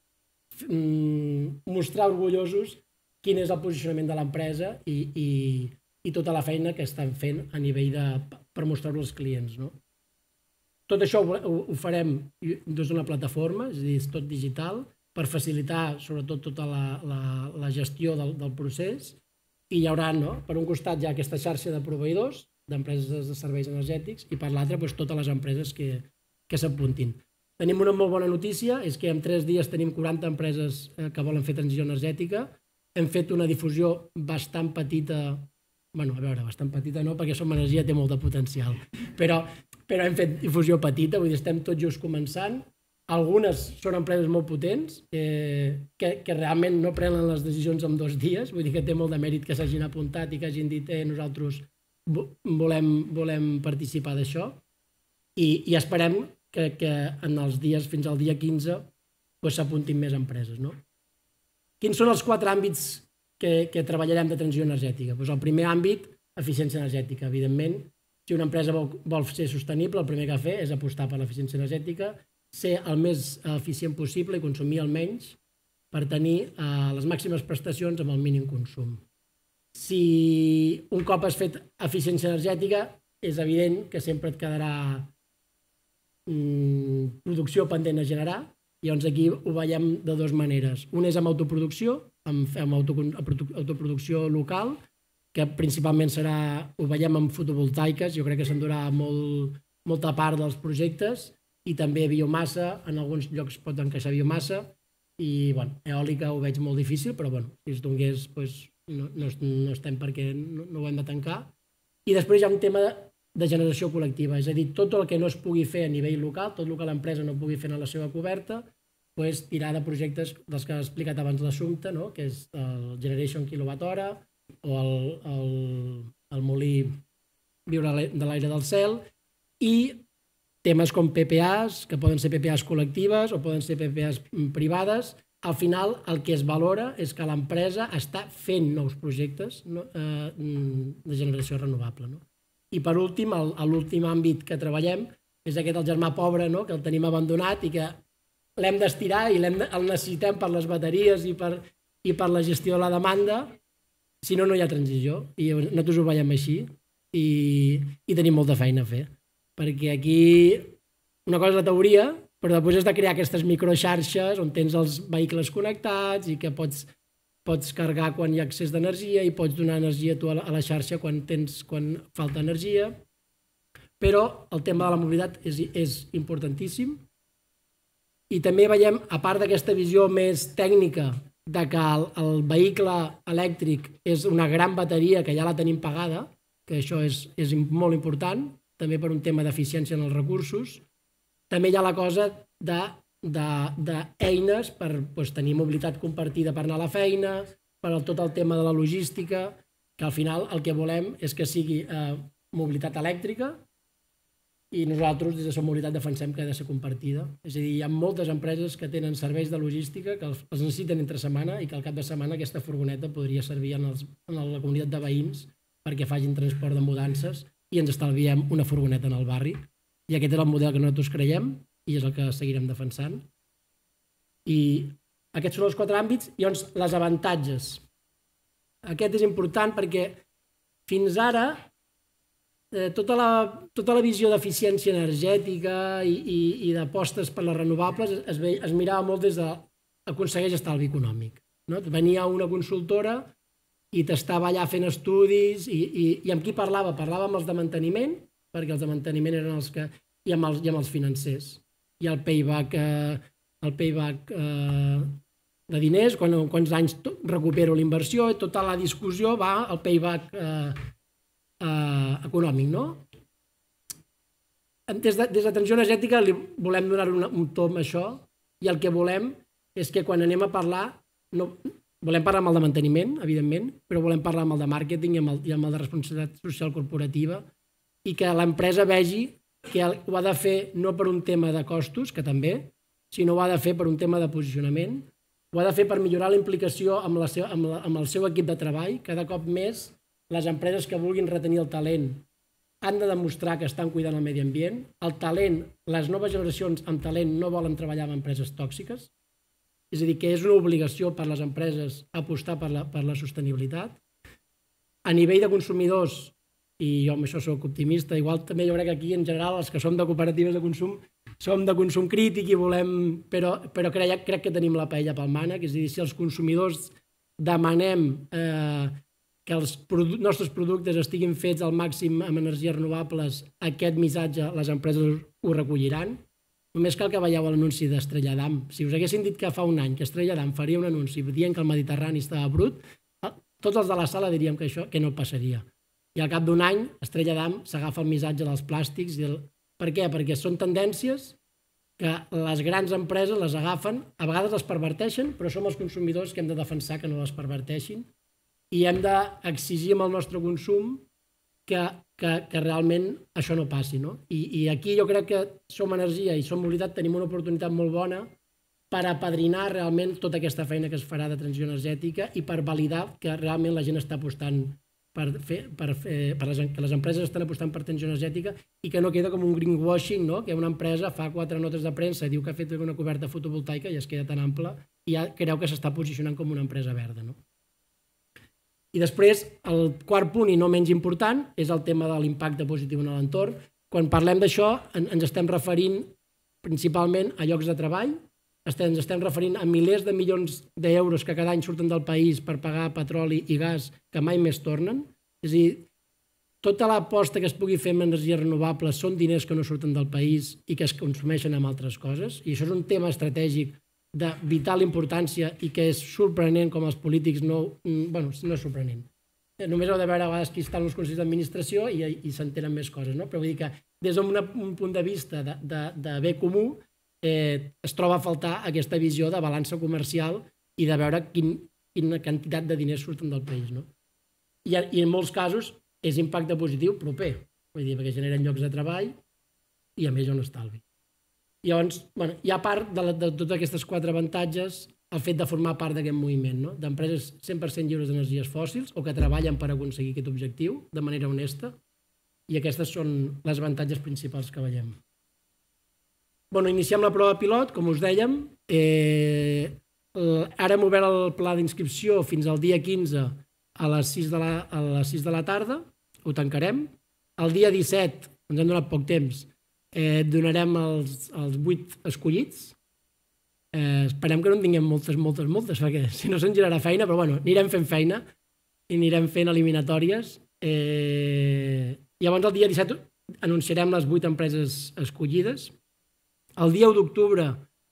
mostrar orgullosos quin és el posicionament de l'empresa i tota la feina que estan fent a nivell per mostrar-ho als clients. Tot això ho farem des d'una plataforma, és a dir, és tot digital, per facilitar sobretot tota la gestió del procés i hi haurà, per un costat ja aquesta xarxa de proveïdors, d'empreses de serveis energètics i per l'altre totes les empreses que s'apuntin. Tenim una molt bona notícia, és que en 3 dies tenim 40 empreses que volen fer transició energètica. Hem fet una difusió bastant petita, bastant petita no, perquè Som Energia té molt de potencial, però hem fet difusió petita, vull dir, estem tots just començant. Algunes són empreses molt potents que realment no prenen les decisions en 2 dies, vull dir que té molt de mèrit que s'hagin apuntat i que hagin dit nosaltres volem participar d'això i esperem que en els dies fins al dia 15 s'apuntin més empreses. Quins són els 4 àmbits que treballarem de transició energètica? El primer àmbit, eficiència energètica. Evidentment, si una empresa vol ser sostenible, el primer que ha de fer és apostar per l'eficiència energètica, ser el més eficient possible i consumir el menys per tenir les màximes prestacions amb el mínim consum. Si un cop has fet eficiència energètica, és evident que sempre et quedarà producció pendent a generar. Llavors aquí ho veiem de 2 maneres. Un és amb autoproducció, amb autoproducció local, que principalment ho veiem amb fotovoltaiques, jo crec que s'endurà molta part dels projectes, i també biomassa, en alguns llocs pot encaixar biomassa, i eòlica ho veig molt difícil, però si es donés no estem perquè no ho hem de tancar. I després hi ha un tema de generació col·lectiva, és a dir, tot el que no es pugui fer a nivell local, tot el que l'empresa no pugui fer en la seva coberta, tirar de projectes dels que ha explicat abans l'Assumpte, que és el Generation Kilowatt-hora o el molí Viure de l'aire del cel, i temes com PPAs, que poden ser PPAs col·lectives o poden ser PPAs privades. Al final, el que es valora és que l'empresa està fent nous projectes de generació renovable. I per últim, l'últim àmbit que treballem és aquest el germà pobre, que el tenim abandonat i que l'hem d'estirar i el necessitem per les bateries i per la gestió de la demanda, si no, no hi ha transició. I nosaltres ho veiem així i tenim molta feina a fer. Perquè aquí una cosa és la teoria, però després has de crear aquestes microxarxes on tens els vehicles connectats i que pots carregar quan hi ha excés d'energia i pots donar energia tu a la xarxa quan falta energia. Però el tema de la mobilitat és importantíssim. I també veiem, a part d'aquesta visió més tècnica de que el vehicle elèctric és una gran bateria que ja la tenim pagada, que això és molt important, també per un tema d'eficiència en els recursos, també hi ha la cosa d'eines per tenir mobilitat compartida per anar a la feina, per tot el tema de la logística, que al final el que volem és que sigui mobilitat elèctrica i nosaltres des de Som Mobilitat defensem que ha de ser compartida. És a dir, hi ha moltes empreses que tenen serveis de logística que els necessiten entre setmana i que al cap de setmana aquesta furgoneta podria servir en la comunitat de veïns perquè facin transport de mudances i ens estalviem una furgoneta en el barri. I aquest és el model que nosaltres creiem i és el que seguirem defensant. I aquests són els 4 àmbits. I llavors, les avantatges. Aquest és important perquè fins ara tota la visió d'eficiència energètica i d'apostes per les renovables es mirava molt des d'aconsegueix estalvi econòmic. Venia una consultora i t'estava allà fent estudis i amb qui parlava? Parlava amb els de manteniment, perquè els de manteniment eren els que... i amb els financers. I el payback de diners, quants anys recupero la inversió, i tota la discussió va al payback econòmic, no? Des de transició energètica li volem donar un tom a això i el que volem és que quan anem a parlar, volem parlar amb el de manteniment, evidentment, però volem parlar amb el de màrqueting i amb el de responsabilitat social corporativa i que l'empresa vegi que ho ha de fer no per un tema de costos, que també, sinó ho ha de fer per un tema de posicionament, ho ha de fer per millorar la implicació amb el seu equip de treball. Cada cop més les empreses que vulguin retenir el talent han de demostrar que estan cuidant el medi ambient. El talent, les noves generacions amb talent no volen treballar amb empreses tòxiques, és a dir, que és una obligació per les empreses apostar per la sostenibilitat. A nivell de consumidors, i jo amb això soc optimista, igual també jo crec que aquí en general els que som de cooperatives de consum som de consum crític i volem, però crec que tenim la paella pel mànec, és a dir, si els consumidors demanem que els nostres productes estiguin fets al màxim amb energies renovables, aquest missatge les empreses ho recolliran. Només cal que veieu l'anunci d'Estrella Damm. Si us haguessin dit que fa un any que Estrella Damm faria un anunci dient que el Mediterrani estava brut, tots els de la sala diríem que no passaria. I al cap d'un any, Estrella Damm s'agafa el missatge dels plàstics. Per què? Perquè són tendències que les grans empreses les agafen, a vegades les perverteixen, però som els consumidors que hem de defensar que no les perverteixin i hem d'exigir amb el nostre consum que realment això no passi. I aquí jo crec que Som Energia i Som Mobilitat tenim una oportunitat molt bona per apadrinar realment tota aquesta feina que es farà de transició energètica i per validar que realment la gent està apostant que les empreses estan apostant per transició energètica i que no queda com un greenwashing, que una empresa fa 4 notes de premsa, diu que ha fet una coberta fotovoltaica i es queda tan ampla i ja creu que s'està posicionant com una empresa verda. I després, el quart punt, i no menys important, és el tema de l'impacte positiu en l'entorn. Quan parlem d'això, ens estem referint principalment a llocs de treball, ens estem referint a milers de milions d'euros que cada any surten del país per pagar petroli i gas que mai més tornen. És a dir, tota l'aposta que es pugui fer amb energies renovables són diners que no surten del país i que es consumeixen amb altres coses. I això és un tema estratègic de vital importància i que és sorprenent com els polítics no... Bueno, no és sorprenent. Només heu de veure a vegades qui està en els consells d'administració i s'entenen més coses, no? Però vull dir que des d'un punt de vista de bé comú es troba a faltar aquesta visió de balança comercial i de veure quina quantitat de diners surten del país, no? I en molts casos és impacte positiu proper, vull dir, perquè generen llocs de treball i a més hi ha un estalvi. Llavors, hi ha part de totes aquestes 4 avantatges el fet de formar part d'aquest moviment, no? D'empreses 100% lliures d'energies fòssils o que treballen per aconseguir aquest objectiu de manera honesta, i aquestes són les avantatges principals que veiem. Iniciem la prova pilot, com us dèiem. Ara hem obert el pla d'inscripció fins al dia 15 a les 6 de la tarda, ho tancarem. El dia 17, ens hem donat poc temps, donarem els 8 escollits. Esperem que no en tinguem moltes, perquè si no se'n girarà feina, però anirem fent feina i anirem fent eliminatòries. Llavors el dia 17 anunciarem les 8 empreses escollides. El dia 1 d'octubre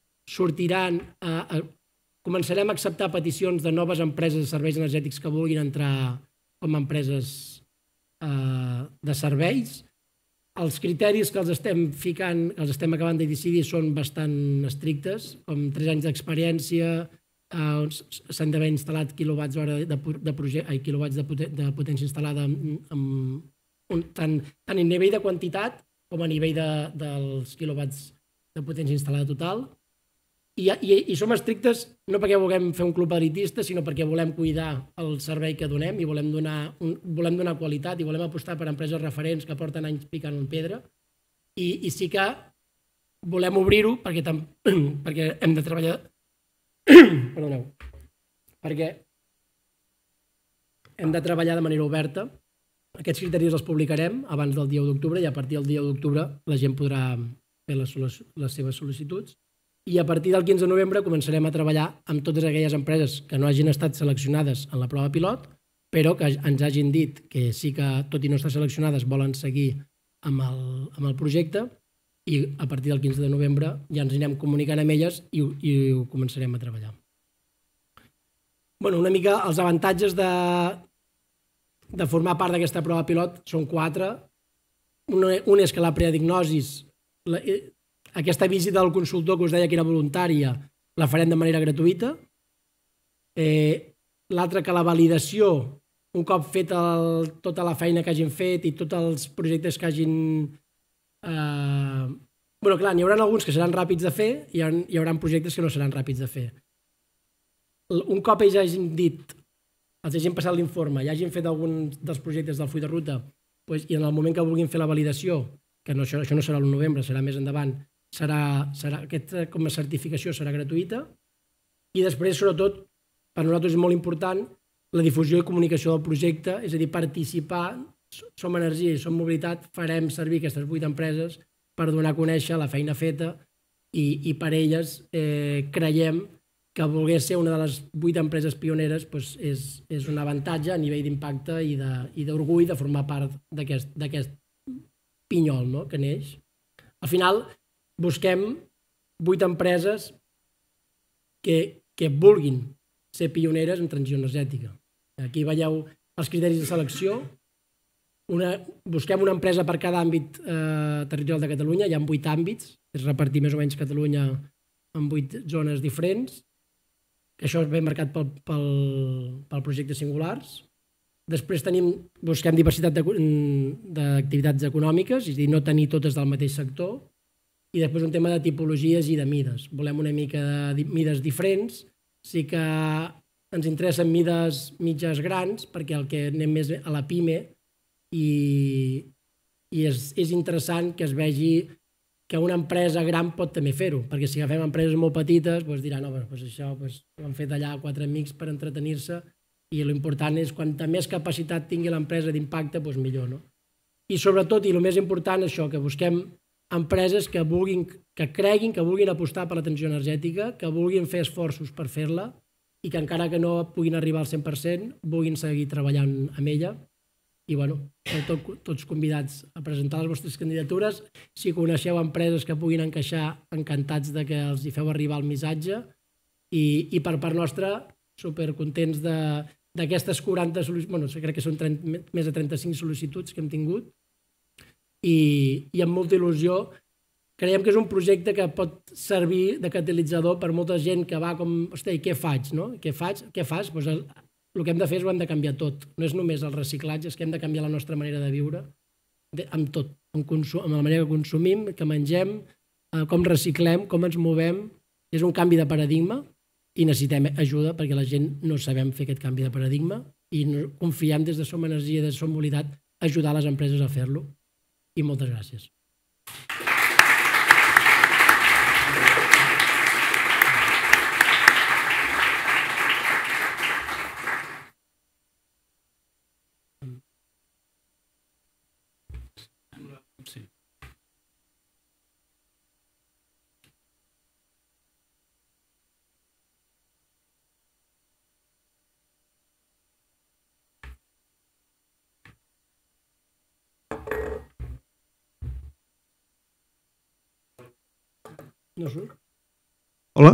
començarem a acceptar peticions de noves empreses de serveis energètics que vulguin entrar com a empreses de serveis. Els criteris que els estem ficant, que els estem acabant de decidir, són bastant estrictes, com 3 anys d'experiència, s'han d'haver instal·lat quilowatts de potència instal·lada tant a nivell de quantitat com a nivell dels quilowatts de potència instal·lada total. I som estrictes no perquè vulguem fer un club elitista, sinó perquè volem cuidar el servei que donem i volem donar qualitat i volem apostar per empreses referents que porten anys picant en pedra. I sí que volem obrir-ho perquè hem de treballar... Perdoneu. Perquè hem de treballar de manera oberta. Aquests criteris els publicarem abans del dia 1 d'octubre i a partir del dia 1 d'octubre la gent podrà fer les seves sol·licituds. I a partir del 15 de novembre començarem a treballar amb totes aquelles empreses que no hagin estat seleccionades en la prova pilot, però que ens hagin dit que sí que, tot i no estar seleccionades, volen seguir amb el projecte, i a partir del 15 de novembre ja ens anirem comunicant amb elles i ho començarem a treballar. Una mica els avantatges de formar part d'aquesta prova pilot són 4. Un és que la predignosi, aquesta visita del consultor que us deia que era voluntària, la farem de manera gratuïta. L'altre, que la validació, un cop feta tota la feina que hagin fet i tots els projectes que hagin... Clar, n'hi haurà alguns que seran ràpids de fer i hi haurà projectes que no seran ràpids de fer. Un cop ells hagin dit, els hagin passat l'informe i hagin fet alguns dels projectes del full de ruta, i en el moment que vulguin fer la validació, que això no serà l'1 de novembre, serà més endavant, aquesta com a certificació serà gratuïta. I després, sobretot, per nosaltres és molt important la difusió i comunicació del projecte, és a dir, participar, Som Energia i Som Mobilitat, farem servir aquestes 8 empreses per donar a conèixer la feina feta i per elles creiem que voler ser una de les 8 empreses pioneres és un avantatge a nivell d'impacte i d'orgull de formar part d'aquest pinyol que neix. Al final, busquem 8 empreses que vulguin ser pioneres en transició energètica. Aquí veieu els criteris de selecció. Busquem una empresa per cada àmbit territorial de Catalunya. Hi ha 8 àmbits, és repartir més o menys Catalunya en 8 zones diferents. Això és ben marcat pel projecte Singulars. Després busquem diversitat d'activitats econòmiques, és a dir, no tenir totes del mateix sector. I després un tema de tipologies i de mides. Volem una mica de mides diferents. Sí que ens interessen mides mitges grans, perquè el que anem més a la PIME i és interessant que es vegi que una empresa gran pot també fer-ho, perquè si agafem empreses molt petites diran, no, això ho han fet allà 4 amics per entretenir-se i l'important és quanta més capacitat tingui l'empresa d'impacte, millor. I sobretot, i el més important, això, que busquem empreses que creguin, que vulguin apostar per la transició energètica, que vulguin fer esforços per fer-la i que encara que no puguin arribar al 100%, vulguin seguir treballant amb ella. I, tots convidats a presentar les vostres candidatures. Si coneixeu empreses que puguin encaixar, encantats de que els hi feu arribar el missatge I per part nostra, supercontents d'aquestes 40 sol·licituds, crec que són més de 35 sol·licituds que hem tingut, i amb molta il·lusió. Creiem que és un projecte que pot servir de catalitzador per molta gent que va com, hosti, què faig? Què fas? Doncs el que hem de fer és ho hem de canviar tot. No és només el reciclatge, és que hem de canviar la nostra manera de viure amb tot, amb la manera que consumim, que mengem, com reciclem, com ens movem. És un canvi de paradigma i necessitem ajuda perquè la gent no sabem fer aquest canvi de paradigma i confiem des de Som Energia, des de Som Mobilitat, ajudar les empreses a fer-lo. I moltes gràcies. Sí. No surt? Hola?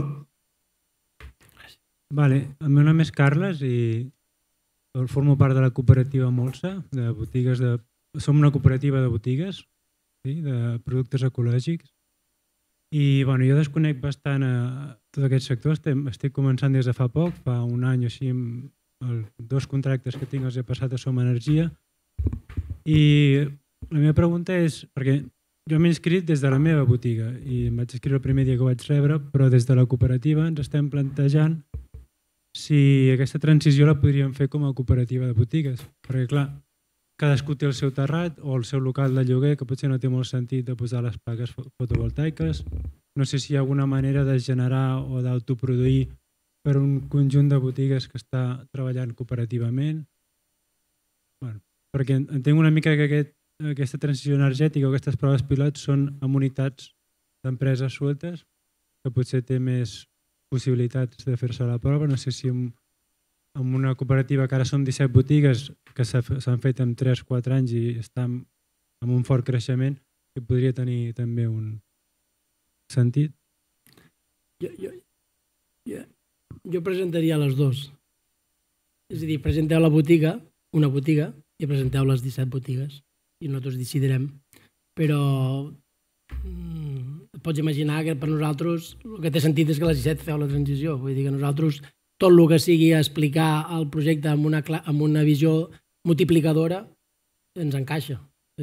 Vale, el meu nom és Carles i formo part de la cooperativa Molsa, de botigues de... Som una cooperativa de botigues, sí, de productes ecològics. I bueno, jo desconec bastant tot aquest sector, estic començant des de fa poc, fa un any o així, amb els 2 contractes que tinc els he passat a Som Energia. I la meva pregunta és, perquè jo m'he inscrit des de la meva botiga i em vaig inscriure el primer dia que ho vaig rebre, però des de la cooperativa ens estem plantejant si aquesta transició la podríem fer com a cooperativa de botigues. Perquè clar, cadascú té el seu terrat o el seu local de lloguer, que potser no té molt sentit de posar les plaques fotovoltaiques. No sé si hi ha alguna manera de generar o d'autoproduir per un conjunt de botigues que està treballant cooperativament. Bueno, perquè entenc una mica que aquesta transició energètica o aquestes proves pilots són amb unitats d'empreses sueltes, que potser té més possibilitats de fer-se la prova. No sé si amb una cooperativa que ara són 17 botigues que s'han fet en 3-4 anys i estan amb un fort creixement, que podria tenir també un sentit. Jo presentaria les dues. És a dir, presenteu la botiga, una botiga, i presenteu les 17 botigues. I nosaltres decidirem. Però pots imaginar que per nosaltres el que té sentit és que les 17 feu la transició. Vull dir que nosaltres tot el que sigui explicar el projecte amb una visió multiplicadora ens encaixa.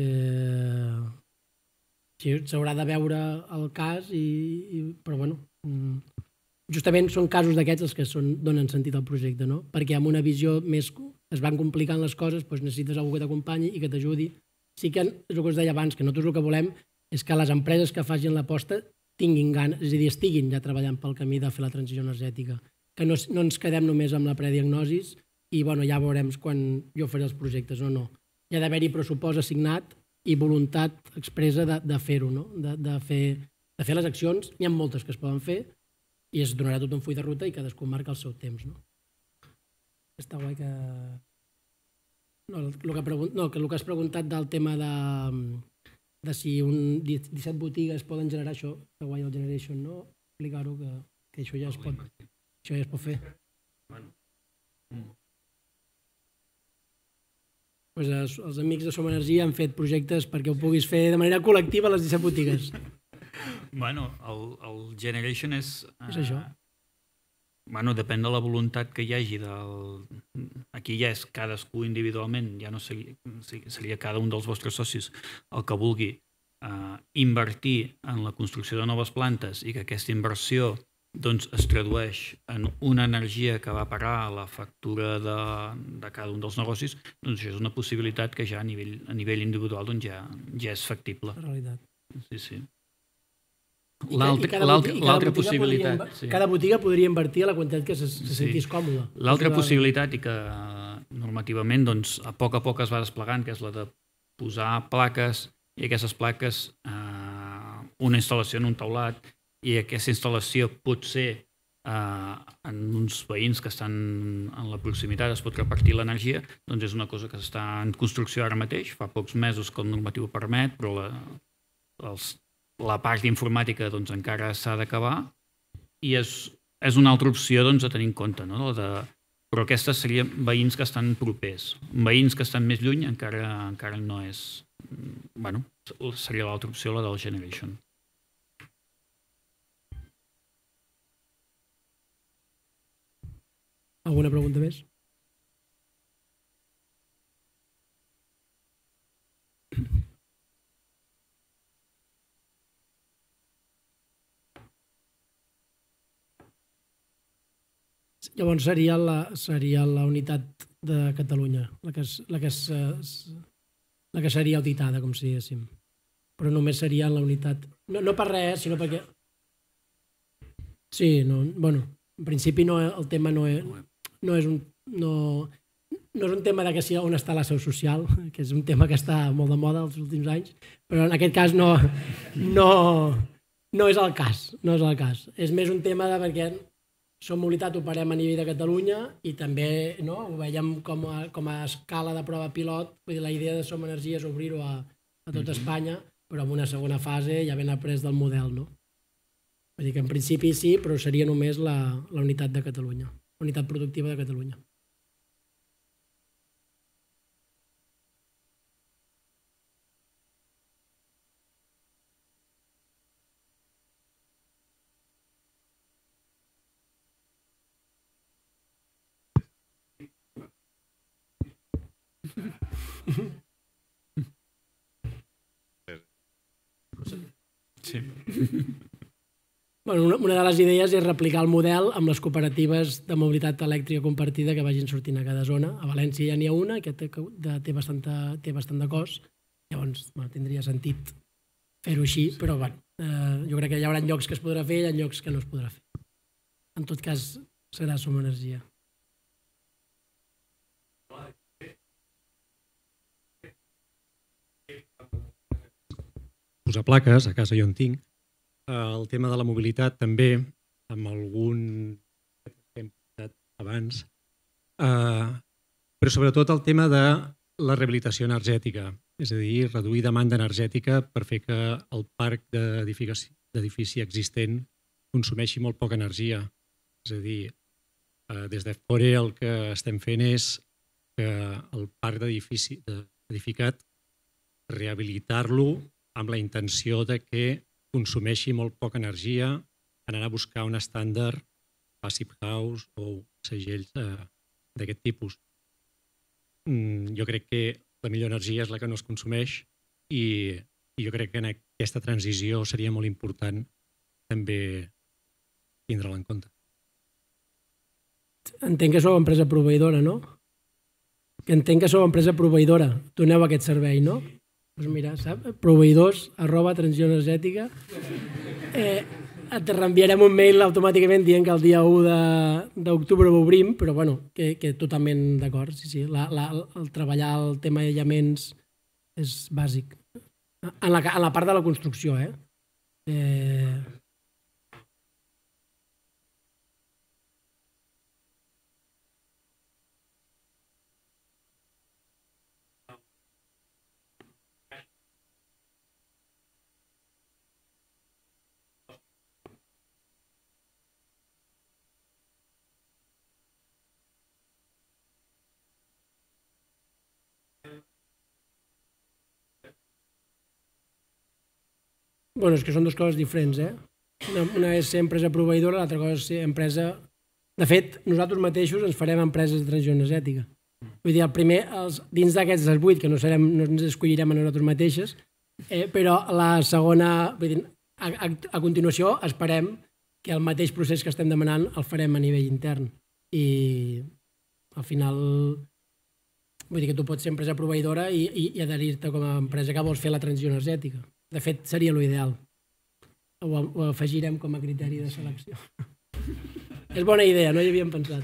S'haurà de veure el cas, però bueno, justament són casos d'aquests els que donen sentit al projecte, no? Perquè amb una visió més es van complicant les coses, doncs necessites algú que t'acompanyi i que t'ajudi. Sí que és el que us deia abans, que nosaltres el que volem és que les empreses que facin l'aposta tinguin ganes, és a dir, estiguin ja treballant pel camí de fer la transició energètica, que no ens quedem només amb la prediagnosis i ja veurem quan jo faré els projectes o no. Hi ha d'haver-hi pressupost assignat i voluntat expressa de fer-ho, no? De fer les accions. N'hi ha moltes que es poden fer i es donarà tot un full de ruta i cadascú marca el seu temps. No? Està guai que... el que has preguntat del tema de si 17 botigues poden generar això, que guai el Generation, no? Explicar-ho, que això ja es pot fer. Els amics de Som Energia han fet projectes perquè ho puguis fer de manera col·lectiva a les 17 botigues. Bueno, el Generation és... És això. Bueno, depèn de la voluntat que hi hagi. Aquí ja és cadascú individualment, ja no seria cada un dels vostres socis el que vulgui invertir en la construcció de noves plantes i que aquesta inversió es tradueix en una energia que va parar a la factura de cada un dels negocis, doncs això és una possibilitat que ja a nivell individual ja és factible. La realitat. Sí, sí. L'altra possibilitat... Cada botiga podria invertir a la quantitat que se sentís còmode. L'altra possibilitat, i que normativament a poc es va desplegant, que és la de posar plaques, i aquestes plaques, una instal·lació en un teulat, i aquesta instal·lació potser en uns veïns que estan en la proximitat es pot repartir l'energia, doncs és una cosa que està en construcció ara mateix, fa pocs mesos que el normatiu permet, però la part informàtica encara s'ha d'acabar i és és una altra opció a tenir en compte, no? Però aquestes serien veïns que estan propers. Veïns que estan més lluny encara no és... Bueno, seria l'altra opció, la del Generation. Alguna pregunta més? Llavors seria la unitat de Catalunya, la que seria auditada, com si diguéssim. Però només seria la unitat... No per res, sinó perquè... Sí, bueno, en principi el tema no és un tema de on està la seu social, que és un tema que està molt de moda els últims anys, però en aquest cas no és el cas. No és el cas. És més un tema de perquè Som Mobilitat operem a nivell de Catalunya i també ho veiem com a escala de prova pilot. Vull dir, la idea de Som Energia és obrir-ho a tot Espanya, però en una segona fase ja ben après del model. No? Vull dir que en principi sí, però seria només la unitat de Catalunya, la unitat productiva de Catalunya. Sí. Bueno, una de les idees és replicar el model amb les cooperatives de mobilitat elèctrica compartida que vagin sortint a cada zona. A València ja n'hi ha una que té bastant de cost, llavors tindria sentit fer-ho així, però jo crec que hi haurà llocs que es podrà fer i hi ha llocs que no es podrà fer. En tot cas, serà Som Energia. Posar plaques, a casa jo en tinc. El tema de la mobilitat també, amb algun que hem posat abans, però sobretot el tema de la rehabilitació energètica, és a dir, reduir demanda energètica per fer que el parc d'edifici existent consumeixi molt poca energia. És a dir, des de fora el que estem fent és que el parc d'edifici edificat rehabilitar-lo amb la intenció de que consumeixi molt poca energia en anar a buscar un estàndard Passive House o segells d'aquest tipus. Jo crec que la millor energia és la que no es consumeix i jo crec que en aquesta transició seria molt important també tindre-la en compte. Entenc que sou empresa proveïdora, no? Entenc que sou empresa proveïdora. Doneu aquest servei, no? Doncs mira, saps? Proveïdors@transició energètica. Et reenviarem un mail automàticament dient que el dia 1 d'octubre ho obrim, però bueno, que totalment d'acord. Sí. El treballar el tema d'aïllaments és bàsic. En la part de la construcció, Bueno, és que són dues coses diferents, Una és ser empresa proveïdora, l'altra cosa és ser empresa... De fet, nosaltres mateixos ens farem empreses de transició energètica. Vull dir, el primer, dins d'aquests 8, que no ens escollirem a nosaltres mateixes, però la segona... Vull dir, a continuació, esperem que el mateix procés que estem demanant el farem a nivell intern. I al final... Vull dir que tu pots ser empresa proveïdora i adherir-te com a empresa que vols fer la transició energètica. De fet, seria l'ideal. Ho afegirem com a criteri de selecció. És bona idea, no hi havíem pensat.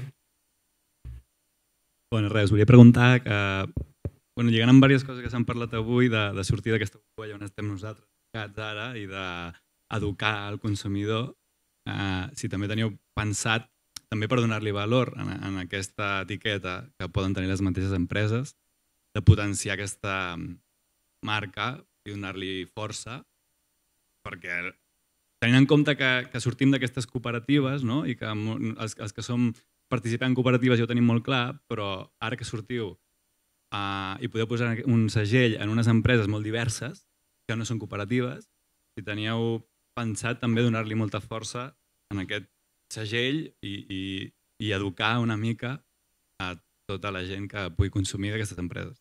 Bueno, res, volia preguntar que, lligant amb diverses coses que s'han parlat avui, de sortir d'aquesta bombolla on estem nosaltres ara i d'educar el consumidor, si també teníeu pensat, també per donar-li valor en aquesta etiqueta que poden tenir les mateixes empreses, de potenciar aquesta marca i donar-li força, perquè tenint en compte que sortim d'aquestes cooperatives, no? I que els que participem en cooperatives ja ho tenim molt clar, però ara que sortiu i podeu posar un segell en unes empreses molt diverses, que no són cooperatives, si teníeu pensat també donar-li molta força en aquest segell i educar una mica a tota la gent que pugui consumir d'aquestes empreses.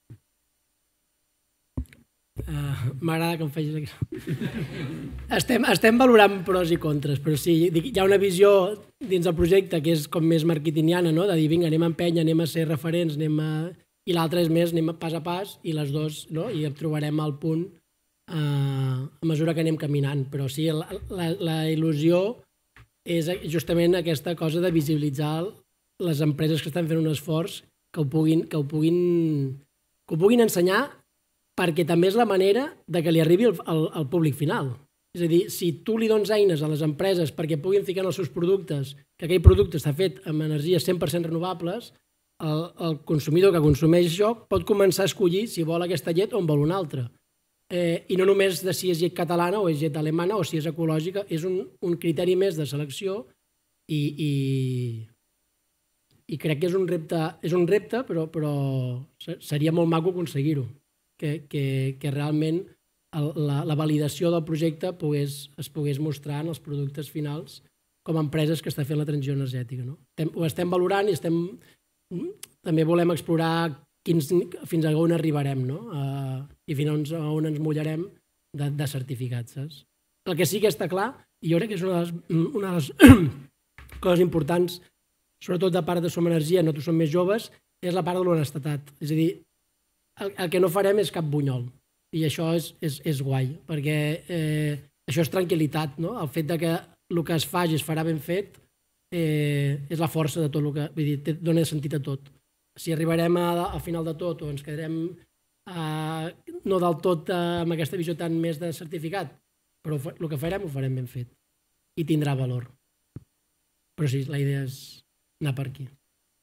M'agrada que em facis aquí. Estem valorant pros i contres, però sí, hi ha una visió dins del projecte que és com més marketingiana, no? De dir, vinga, anem a empènyer, anem a ser referents, i l'altra és més, anem pas a pas, i les dues, no? I trobarem el punt a mesura que anem caminant. Però sí, la il·lusió és justament aquesta cosa de visibilitzar les empreses que estan fent un esforç, que ho puguin ensenyar, perquè també és la manera de que li arribi al públic final. És a dir, si tu li dones eines a les empreses perquè puguin ficar en els seus productes que aquell producte està fet amb energies 100% renovables, el consumidor que consumeix això pot començar a escollir si vol aquesta llet o en vol una altra. I no només de si és llet catalana o és llet alemana o si és ecològica, és un criteri més de selecció i crec que és un repte, però seria molt maco aconseguir-ho. Que realment la validació del projecte es pogués mostrar en els productes finals com a empreses que estan fent la transició energètica. Ho estem valorant i també volem explorar fins a on arribarem i fins a on ens mullarem de certificats. El que sí que està clar, i jo crec que és una de les coses importants, sobretot de part de Som Energia, nosaltres som més joves, és la part de l'honestedat. És a dir, el que no farem és cap bunyol, i això és guai, perquè això és tranquil·litat, no? El fet que el que es faci es farà ben fet és la força de tot el que... Vull dir, dona sentit a tot. Si arribarem al final de tot o ens quedarem no del tot amb aquesta visió tan més de certificat, però el que farem ho farem ben fet i tindrà valor. Però sí, la idea és anar per aquí.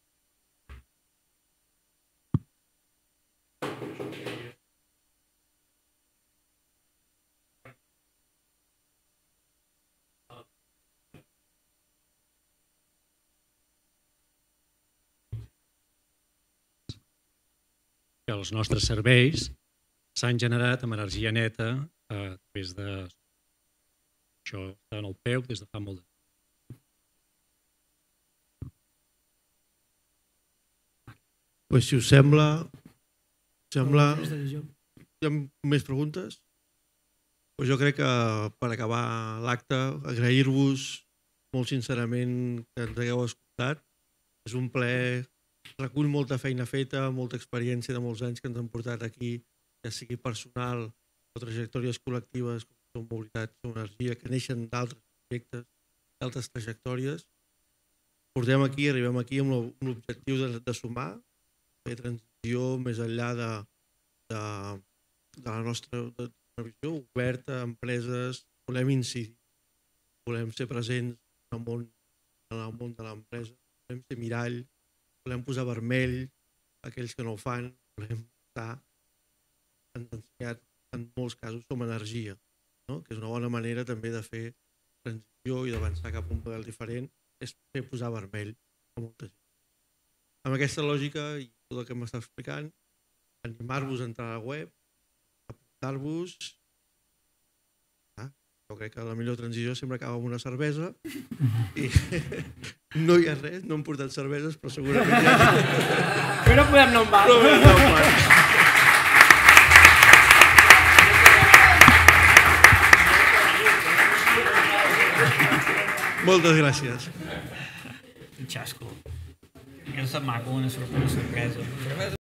Que els nostres serveis s'han generat amb energia neta a través de... Això està en el peu des de fa molt de temps. Pues, si us sembla... Hi ha més preguntes? Pues jo crec que per acabar l'acte, agrair-vos molt sincerament que ens hagueu escoltat. És un plaer, recull molta feina feta, molta experiència de molts anys que ens han portat aquí, ja sigui personal o trajectòries col·lectives com Som Mobilitat, Som Energia, que neixen d'altres projectes, d'altres trajectòries. Portem aquí, arribem aquí amb l'objectiu de sumar, fer transició més enllà de la nostra visió oberta a empreses, volem incidir, volem ser presents en el món de l'empresa, volem ser mirall, volem posar vermell aquells que no ho fan, volem estar, ens ensenyat en molts casos Som Energia, que és una bona manera també de fer transició i d'avançar cap a un model diferent, és fer posar vermell a molta gent. Amb aquesta lògica i tot el que m'està explicant, animar-vos a entrar a la web, apuntar-vos. Jo crec que la millor transició sempre acaba amb una cervesa i no hi ha res, no hem portat cerveses, però segurament hi ha... Però no podem anar a un bar. Moltes gràcies. Un xasco. És maco, una sorpresa.